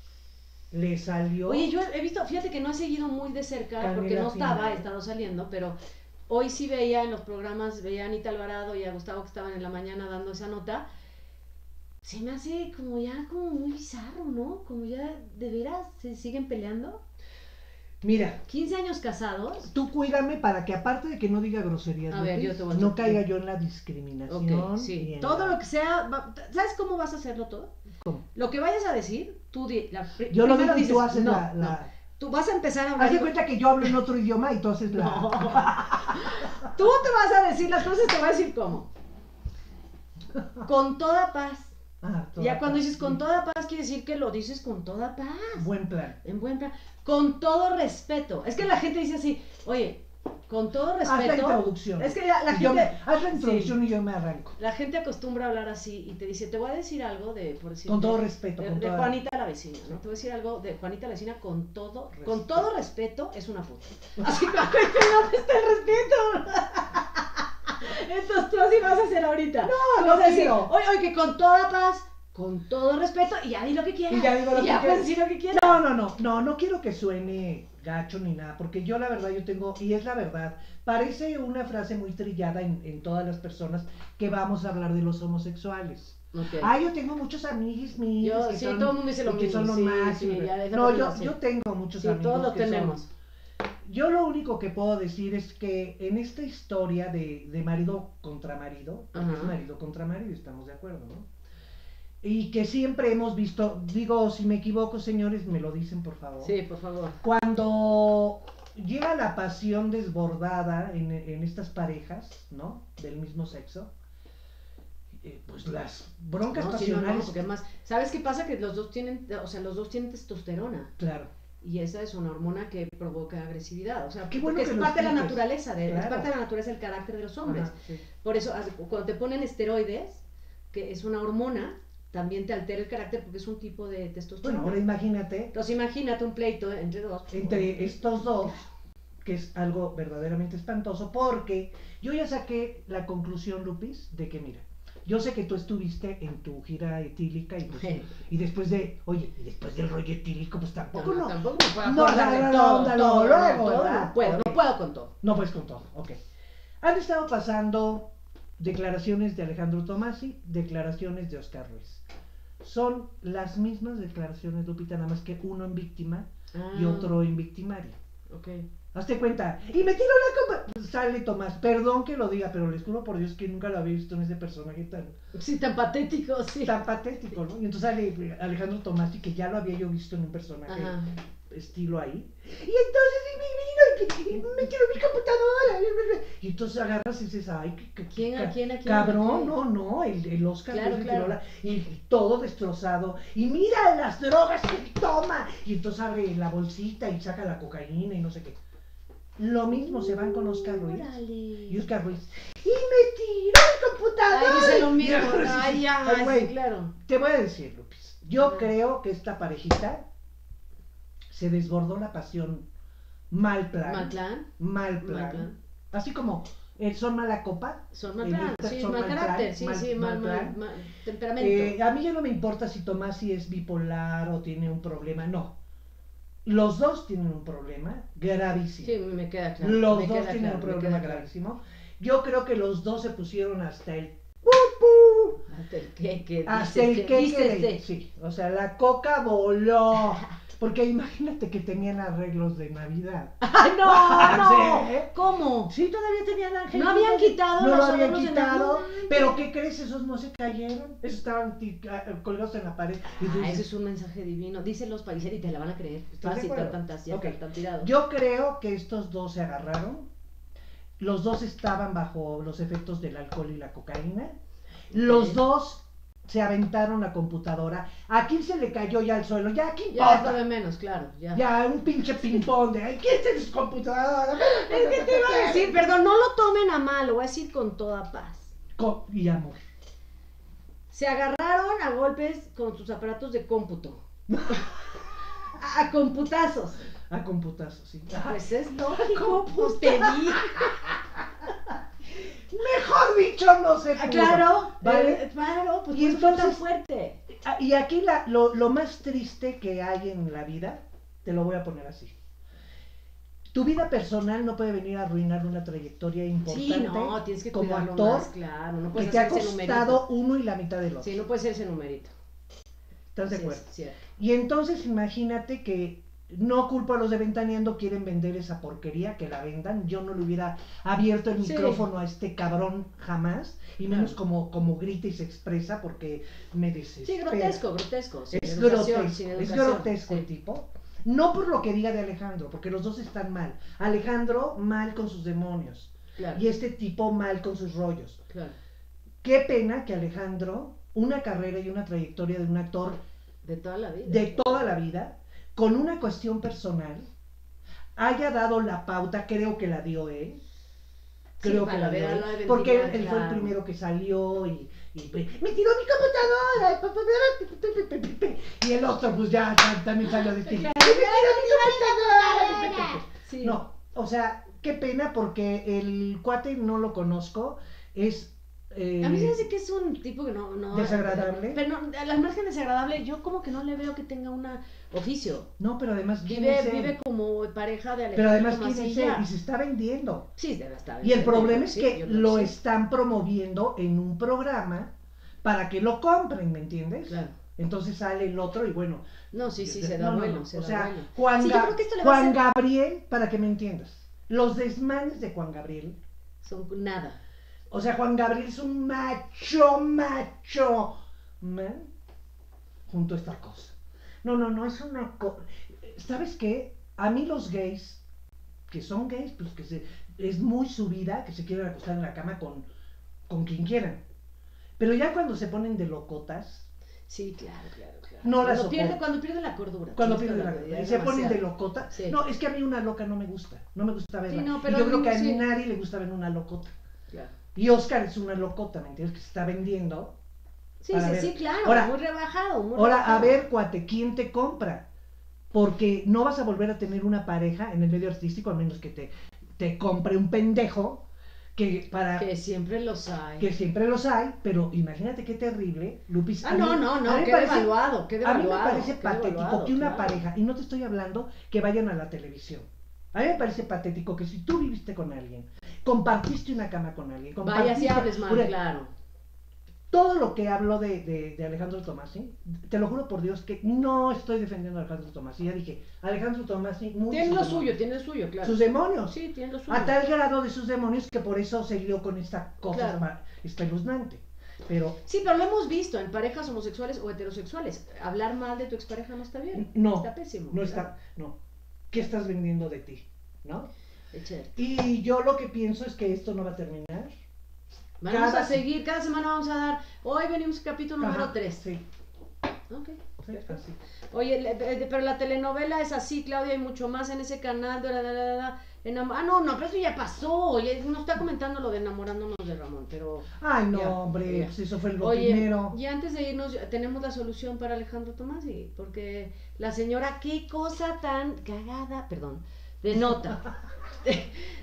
Le salió... Oye, yo he visto, fíjate que no he seguido muy de cerca, Canela porque no estaba, fina. he estado saliendo, pero hoy sí veía en los programas, veía a Anita Alvarado y a Gustavo que estaban en la mañana dando esa nota. Se me hace como ya como muy bizarro, ¿no? Como ya de veras se siguen peleando. Mira, quince años casados. tú cuídame para que aparte de que no diga groserías, A ver, Lupis, yo te voy a no decir. caiga yo en la discriminación. Ok, sí. y en Todo la- lo que sea, va- ¿sabes cómo vas a hacerlo todo? ¿Cómo? Lo que vayas a decir, tú di, la, pri- Yo lo primero digo y tú dices, haces no, la... no. la... Tú vas a empezar a hablar. Haz de cuenta que yo hablo en otro idioma y tú haces la... No. Tú te vas a decir las cosas, te voy a decir cómo. Con toda paz. Ah, toda Ya cuando paz. dices con toda paz, quiere decir que lo dices con toda paz. Buen plan. En buen plan. Con todo respeto. Es que la gente dice así, oye, con todo Haz la respeto. introducción. Es que la, la Y yo gente. me- haz la introducción sí, y yo me arranco. la gente acostumbra a hablar así y te dice, te voy a decir algo de, por decir, Con todo de- respeto. de, con de toda- Juanita la vecina, ¿no? Te voy a decir algo de Juanita la vecina con todo, Respeto. con todo respeto, es una puta. Así que ¿dónde está el respeto? Entonces tú así vas a hacer ahorita. No, Tú no vas a decir, quiero. oye, oye, que con toda paz, con todo respeto, y ya di lo que quieras. Y ya digo lo y que ya quieras. puedes decir lo que quieras. No, no, no, no, no quiero que suene gacho ni nada, porque yo la verdad yo tengo, y es la verdad, parece una frase muy trillada en, en todas las personas que vamos a hablar de los homosexuales. Okay. Ah, yo tengo muchos amigos míos Yo- que sí, son, todo el mundo dice lo que mismo, son los sí, máximos. sí, ya, esa no, parte yo, lo sé. yo tengo muchos Sí, amigos todos lo que son- tenemos. Yo lo único que puedo decir es que en esta historia de, de marido contra marido, porque Ajá. es marido contra marido, estamos de acuerdo, ¿no? Y que siempre hemos visto, digo, si me equivoco, señores, me lo dicen, por favor. Sí, por favor. Cuando llega la pasión desbordada en, en estas parejas, ¿no? Del mismo sexo, eh, pues las broncas No, sí, no, no, pasionales, porque además, ¿sabes qué pasa? Que los dos tienen, o sea, los dos tienen testosterona. claro, Y esa es una hormona que provoca agresividad. O sea, Qué bueno porque que es lo parte de la expliques. naturaleza, de, Claro. es parte de la naturaleza del carácter de los hombres. ajá, sí. Por eso, haz- cuando te ponen esteroides, que es una hormona, también te altera el carácter porque es un tipo de testosterona. Bueno, ahora imagínate Entonces imagínate un pleito entre dos. entre estos dos, que es algo verdaderamente espantoso, porque yo ya saqué la conclusión, Lupis, de que mira, yo sé que tú estuviste en tu gira etílica y, pues, y después de, oye, y después del rollo etílico, pues tampoco no, Tampoco me puedo No, acordar de no, no, todo, no, todo, luego, no, todo, ¿verdad? no puedo, Ok. no puedo con todo. no puedes con todo, ok. Han estado pasando declaraciones de Alejandro Tomasi, declaraciones de Oscar Ruiz. Son las mismas declaraciones, Lupita, nada más que uno en víctima y Ah, otro en victimario. ok. Hazte cuenta, y me tiró la copa. Sale Tomás, perdón que lo diga, pero les juro por Dios que nunca lo había visto en ese personaje tan, Sí, tan patético, sí. tan patético, ¿no? Y entonces sale Alejandro Tomás, y que ya lo había yo visto en un personaje Ajá. estilo ahí. Y entonces y me vino y, y me tiró mi computadora. Y entonces agarras y dices, ay, qué, qué- ¿Quién, a ca- quién, a quién? cabrón, ¿A no, no, el, el Oscar Claro, Ruiz le claro. tiró la- y todo destrozado. Y mira las drogas que toma. Y entonces abre la bolsita y saca la cocaína y no sé qué. Lo mismo se van con Oscar Ruiz. Órale. Y Oscar Ruiz, y me tiró el computador. Ay, dice lo Y mismo. agarras y Ay, dices, ya, ay, sí, güey, claro. te voy a decir, Lupis, yo Ajá. creo que esta parejita se desbordó la pasión mal plan. Mal plan. Mal plan. Mal plan. Así como Eh, son mala copa. Son mal eh, plan, sí, son mal mal carácter, plan, sí, mal- sí, mal, mal mal, plan. mal temperamento. Eh, a mí ya no me importa si Tomasi es bipolar o tiene un problema, no. Los dos tienen un problema gravísimo. Sí, me queda claro. Los me dos queda tienen claro, un me problema queda claro. gravísimo. Yo creo que los dos se pusieron hasta el ¡pupu! Hasta el que, que Hasta el dícese, que dícese. sí, o sea, la coca voló. Porque imagínate que tenían arreglos de Navidad. ¡Ay, no! no! Sí. ¿Cómo? Sí, todavía tenían ángeles. No habían quitado No los lo habían adornos de quitado. Navidad. Pero ¿qué crees? Esos no se cayeron. Esos estaban ti- ah, colgados en la pared. Y tú Ah, dices, ese es un mensaje divino. Dicen los parisier y te la van a creer. ¿Estás de Fácil, acuerdo? tan, tan, tan, Ok. tan, tan tirado. Yo creo que estos dos se agarraron. Los dos estaban bajo los efectos del alcohol y la cocaína. Los Ok. dos se aventaron la computadora. ¿A quién se le cayó ya al suelo? Ya, ¿qué Ya esto importa? de menos, claro. Ya. Ya, un pinche ping-pong de "Ay, ¿quién tiene su computadora?" Es que te iba a decir, perdón, no lo tomen a mal, lo voy a decir con toda paz. Co- y amor. Se agarraron a golpes con sus aparatos de cómputo. a, a computazos. A computazos, sí. Pues es lógico, pues te di. Mejor dicho, no sé. Ah, claro, ¿Vale? eh, claro, pues Y y fue tan entonces- fuerte. Ah, Y aquí la, lo, lo más triste que hay en la vida, te lo voy a poner así. Tu vida personal no puede venir a arruinar una trayectoria importante Sí, no, tienes que como cuidarlo actor más, claro, no que puedes te ha hacer ese costado numerito. uno y la mitad del otro. Sí, no puede ser ese numerito. ¿Estás de Sí, acuerdo? es cierto. Y entonces imagínate que no culpo a los de Ventaneando, quieren vender esa porquería, que la vendan. Yo no le hubiera abierto el Sí. micrófono a este cabrón jamás, y menos Claro. como, como grita y se expresa, porque me desespera. Sí, grotesco, grotesco. Sin Es educación, grotesco, sin es educación, grotesco sí. el tipo. No por lo que diga de Alejandro, porque los dos están mal. Alejandro mal con sus demonios Claro, y este tipo mal con sus rollos. claro. Qué pena que Alejandro, una carrera y una trayectoria de un actor De toda la vida. de toda la vida, con una cuestión personal, haya dado la pauta, creo que la dio él. Sí, Creo para que la dio ver a él, lo de porque él, ventilar, él fue el claro. primero que salió y, y pues, me tiró mi computadora pa, pa, pa, pa, pa, pa, y el otro pues ya ta- también salió de ti. "Me tiró mi computadora". Sí. No, o sea, qué pena porque el cuate no lo conozco, es eh, A mí se me hace que es un tipo que no... no desagradable. Pero no, a la margen desagradable, yo como que no le veo que tenga un oficio. No, pero además ¿quién Vive, es él? vive como pareja de Alejandro Pero además quién es Tomasilla. él y se está vendiendo. Sí, debe estar Y el bien, problema es sí, que yo creo lo sí. están promoviendo en un programa para que lo compren, ¿me entiendes? Claro. Entonces sale el otro y bueno. No, sí, sí, no, se da no, bueno, no. se O da sea, bueno. Juan, Sí, yo Ga- creo que esto le va a Juan hacer- Gabriel, para que me entiendas, los desmanes de Juan Gabriel, Son nada. o sea, Juan Gabriel es un macho, macho, man, junto a esta cosa. No, no, no, es una cosa. ¿Sabes qué? A mí los gays, que son gays, pues que se, es muy su vida, que se quieren acostar en la cama con, con quien quieran. Pero ya cuando se ponen de locotas, Sí, claro, claro, claro. No la cuando soporto. pierde, cuando pierde la cordura. cuando tienes pierden toda la vida, y es se ponen de demasiado. locota. Sí. No, es que a mí una loca no me gusta, no me gusta verla. Sí, no, y pero yo a creo mí que a sí. nadie le gusta ver una locota. Claro. Y Oscar es una locota, ¿me entiendes? Que se está vendiendo. Sí, Para sí, ver. sí, claro. Ahora- muy rebajado, muy Ahora, rebajado. a ver, cuate, ¿quién te compra? Porque no vas a volver a tener una pareja en el medio artístico a menos que te, te compre un pendejo que para Que siempre los hay. que siempre los hay, pero imagínate qué terrible, Lupis. Ah, a mí- no, no, a no, mí me qué parece- devaluado, qué A mí devaluado. me parece qué patético devaluado, que una claro. pareja, y no te estoy hablando que vayan a la televisión. A mí me parece patético que si tú viviste con alguien, compartiste una cama con alguien, Vaya si compartiste- hables mal, Mira, claro. todo lo que hablo de, de, de Alejandro Tomassi, te lo juro por Dios que no estoy defendiendo a Alejandro Tomassi. Ya dije, Alejandro Tomassi, muy Tiene sus lo demonios. suyo, tiene lo suyo, claro. Sus demonios. Sí, tiene lo suyo. A tal grado de sus demonios que por eso se lió con esta cosa Claro. espa- espeluznante. Pero Sí, pero lo hemos visto en parejas homosexuales o heterosexuales. Hablar mal de tu expareja no está bien. no, Está pésimo. no está, no. ¿Qué estás vendiendo de ti? ¿No? Eche. Y yo lo que pienso es que esto no va a terminar. Vamos Cada- a seguir, cada semana vamos a dar. Hoy venimos capítulo número Ajá, tres. Sí, Ok. sí, perfecto. así. Oye, le- eh, pero la telenovela es así, Claudia, hay mucho más en ese canal. Da, da, da, da, da. Enamo- ah, no, no, pero eso ya pasó. Oye, nos está comentando lo de enamorándonos de Ramón, pero. Ay, no, Ya, hombre, ya. pues eso fue lo Oye, primero. y antes de irnos, tenemos la solución para Alejandro Tomassi, porque la señora, qué cosa tan cagada, perdón, de nota.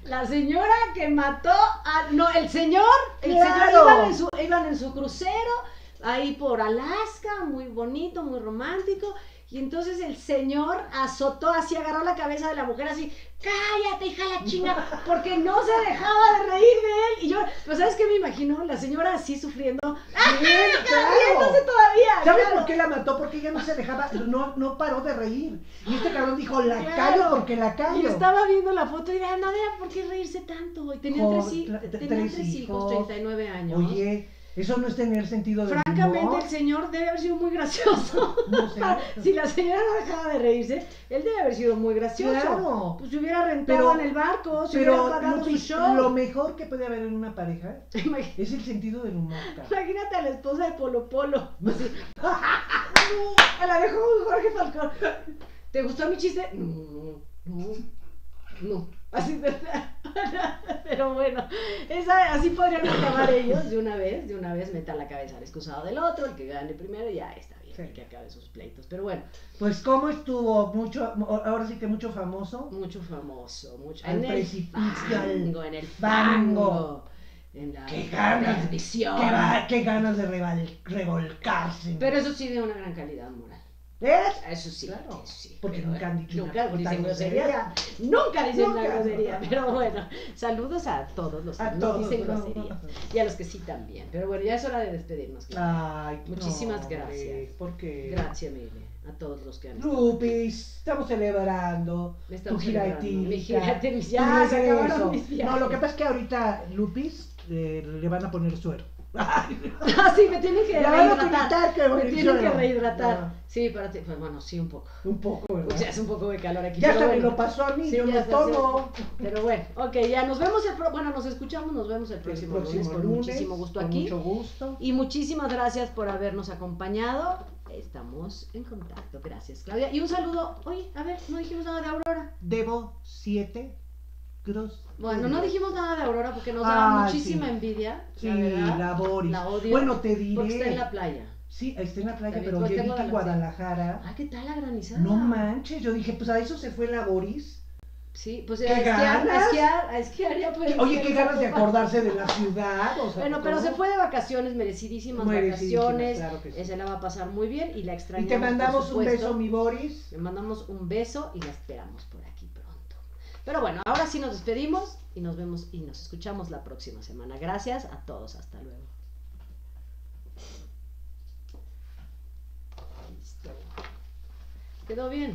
La señora que mató a... No, el señor, el ¡Claro! señor iban en, su, iban en su crucero, ahí por Alaska, muy bonito, muy romántico, y entonces el señor azotó así, agarró la cabeza de la mujer así, cállate, hija la chinga, porque no se dejaba de reír de él, y yo, pues ¿sabes qué me imagino? La señora así sufriendo, Bien, claro. riéndose todavía. ¿Sabes claro. por qué la mató? Porque ella no se dejaba, no, no paró de reír. Y este cabrón dijo, la Claro. callo porque la callo. Y estaba viendo la foto y era, no había por qué reírse tanto. Y tenían Jo- tres, hi- tra- tenían tres tres hijos, hijos. treinta y nueve años. Oye, eso no es tener sentido del Francamente, humor. el señor debe haber sido muy gracioso. No sé. Si la señora no dejaba de reírse, él debe haber sido muy gracioso. Claro. Pues se hubiera rentado Pero- en el barco, se Pero hubiera pagado Lupis, su show. lo mejor que puede haber en una pareja Imag- es el sentido del humor, cara. Imagínate a la esposa de Polo Polo. Así. A la dejó Jorge Falcón. ¿Te gustó mi chiste? No, no, no. Así, pero bueno, esa, así podrían acabar ellos de una vez, de una vez meta la cabeza al excusado del otro, el que gane primero, y ya está bien, Sí. que acabe sus pleitos. Pero bueno, Pues cómo estuvo mucho, ahora sí que mucho famoso. mucho famoso, mucho. Al en precipicio, el al fango, en el fango. fango, en la Qué ganas, perdición. qué, va- qué ganas de reval- revolcarse. Pero eso sí de una gran calidad moral. ¿Ves? Eso sí, Claro, eso sí. porque pero, nunca han dicho nunca una dicen puta grosería. grosería. Nunca dicen Nunca. una grosería. Pero bueno, saludos a todos los que A no todos, dicen no. grosería. Y a los que sí también. Pero bueno, ya es hora de despedirnos. Clara. Ay, Muchísimas no, gracias. hombre, ¿por qué? Gracias, Mile. A todos los que han estado. Lupis, estamos celebrando Estamos tu gira celebrando. etílica, Mi gira etílica. tu Ya, se regreso. acabaron mis viajes. No, lo que pasa es que ahorita Lupis eh, le van a poner suero. Ah, sí, me tienen que La van a rehidratar. quitar que Me poner tienen que suero. rehidratar. No. Sí, para ti. Pues bueno, sí, un poco. Un poco, O ¿verdad? sea, es un poco de calor aquí. Ya pero hasta me bueno. lo pasó a mí, Sí, yo ya no está, tomo. sí. Pero bueno, ok, ya nos vemos el pro... bueno, nos escuchamos, nos vemos el El próximo, próximo lunes con lunes, muchísimo gusto con aquí. mucho gusto. Y muchísimas gracias por habernos acompañado. Estamos en contacto. Gracias, Claudia. Y un saludo. Oye, a ver, no dijimos nada de Aurora. Debo siete cruz. Bueno, no dijimos nada de Aurora porque nos daba Ay, muchísima sí. envidia. Sí, la verdad. la Boris. La odio. Bueno, te diré. Porque está en la playa. Sí, está en la playa, También, pero pues, yo vi tengo que en la- Guadalajara. Ah, ¿qué tal la granizada? No manches, yo dije, pues a eso se fue la Boris. Sí, pues ¿Qué a esquiar, a ganas? esquiar, a esquiar ya puede Oye, esquiar qué en ganas de Zapopan. acordarse de la ciudad. O sea, Bueno, pero ¿cómo? se fue de vacaciones, merecidísimas, Merecidísimas, vacaciones. claro que sí. eh, Se la va a pasar muy bien y la Y extrañamos. te mandamos por un supuesto. beso, mi Boris. Le mandamos un beso y la esperamos por aquí pronto. Pero bueno, ahora sí nos despedimos y nos vemos y nos escuchamos la próxima semana. Gracias a todos, hasta luego. Listo. Quedó bien.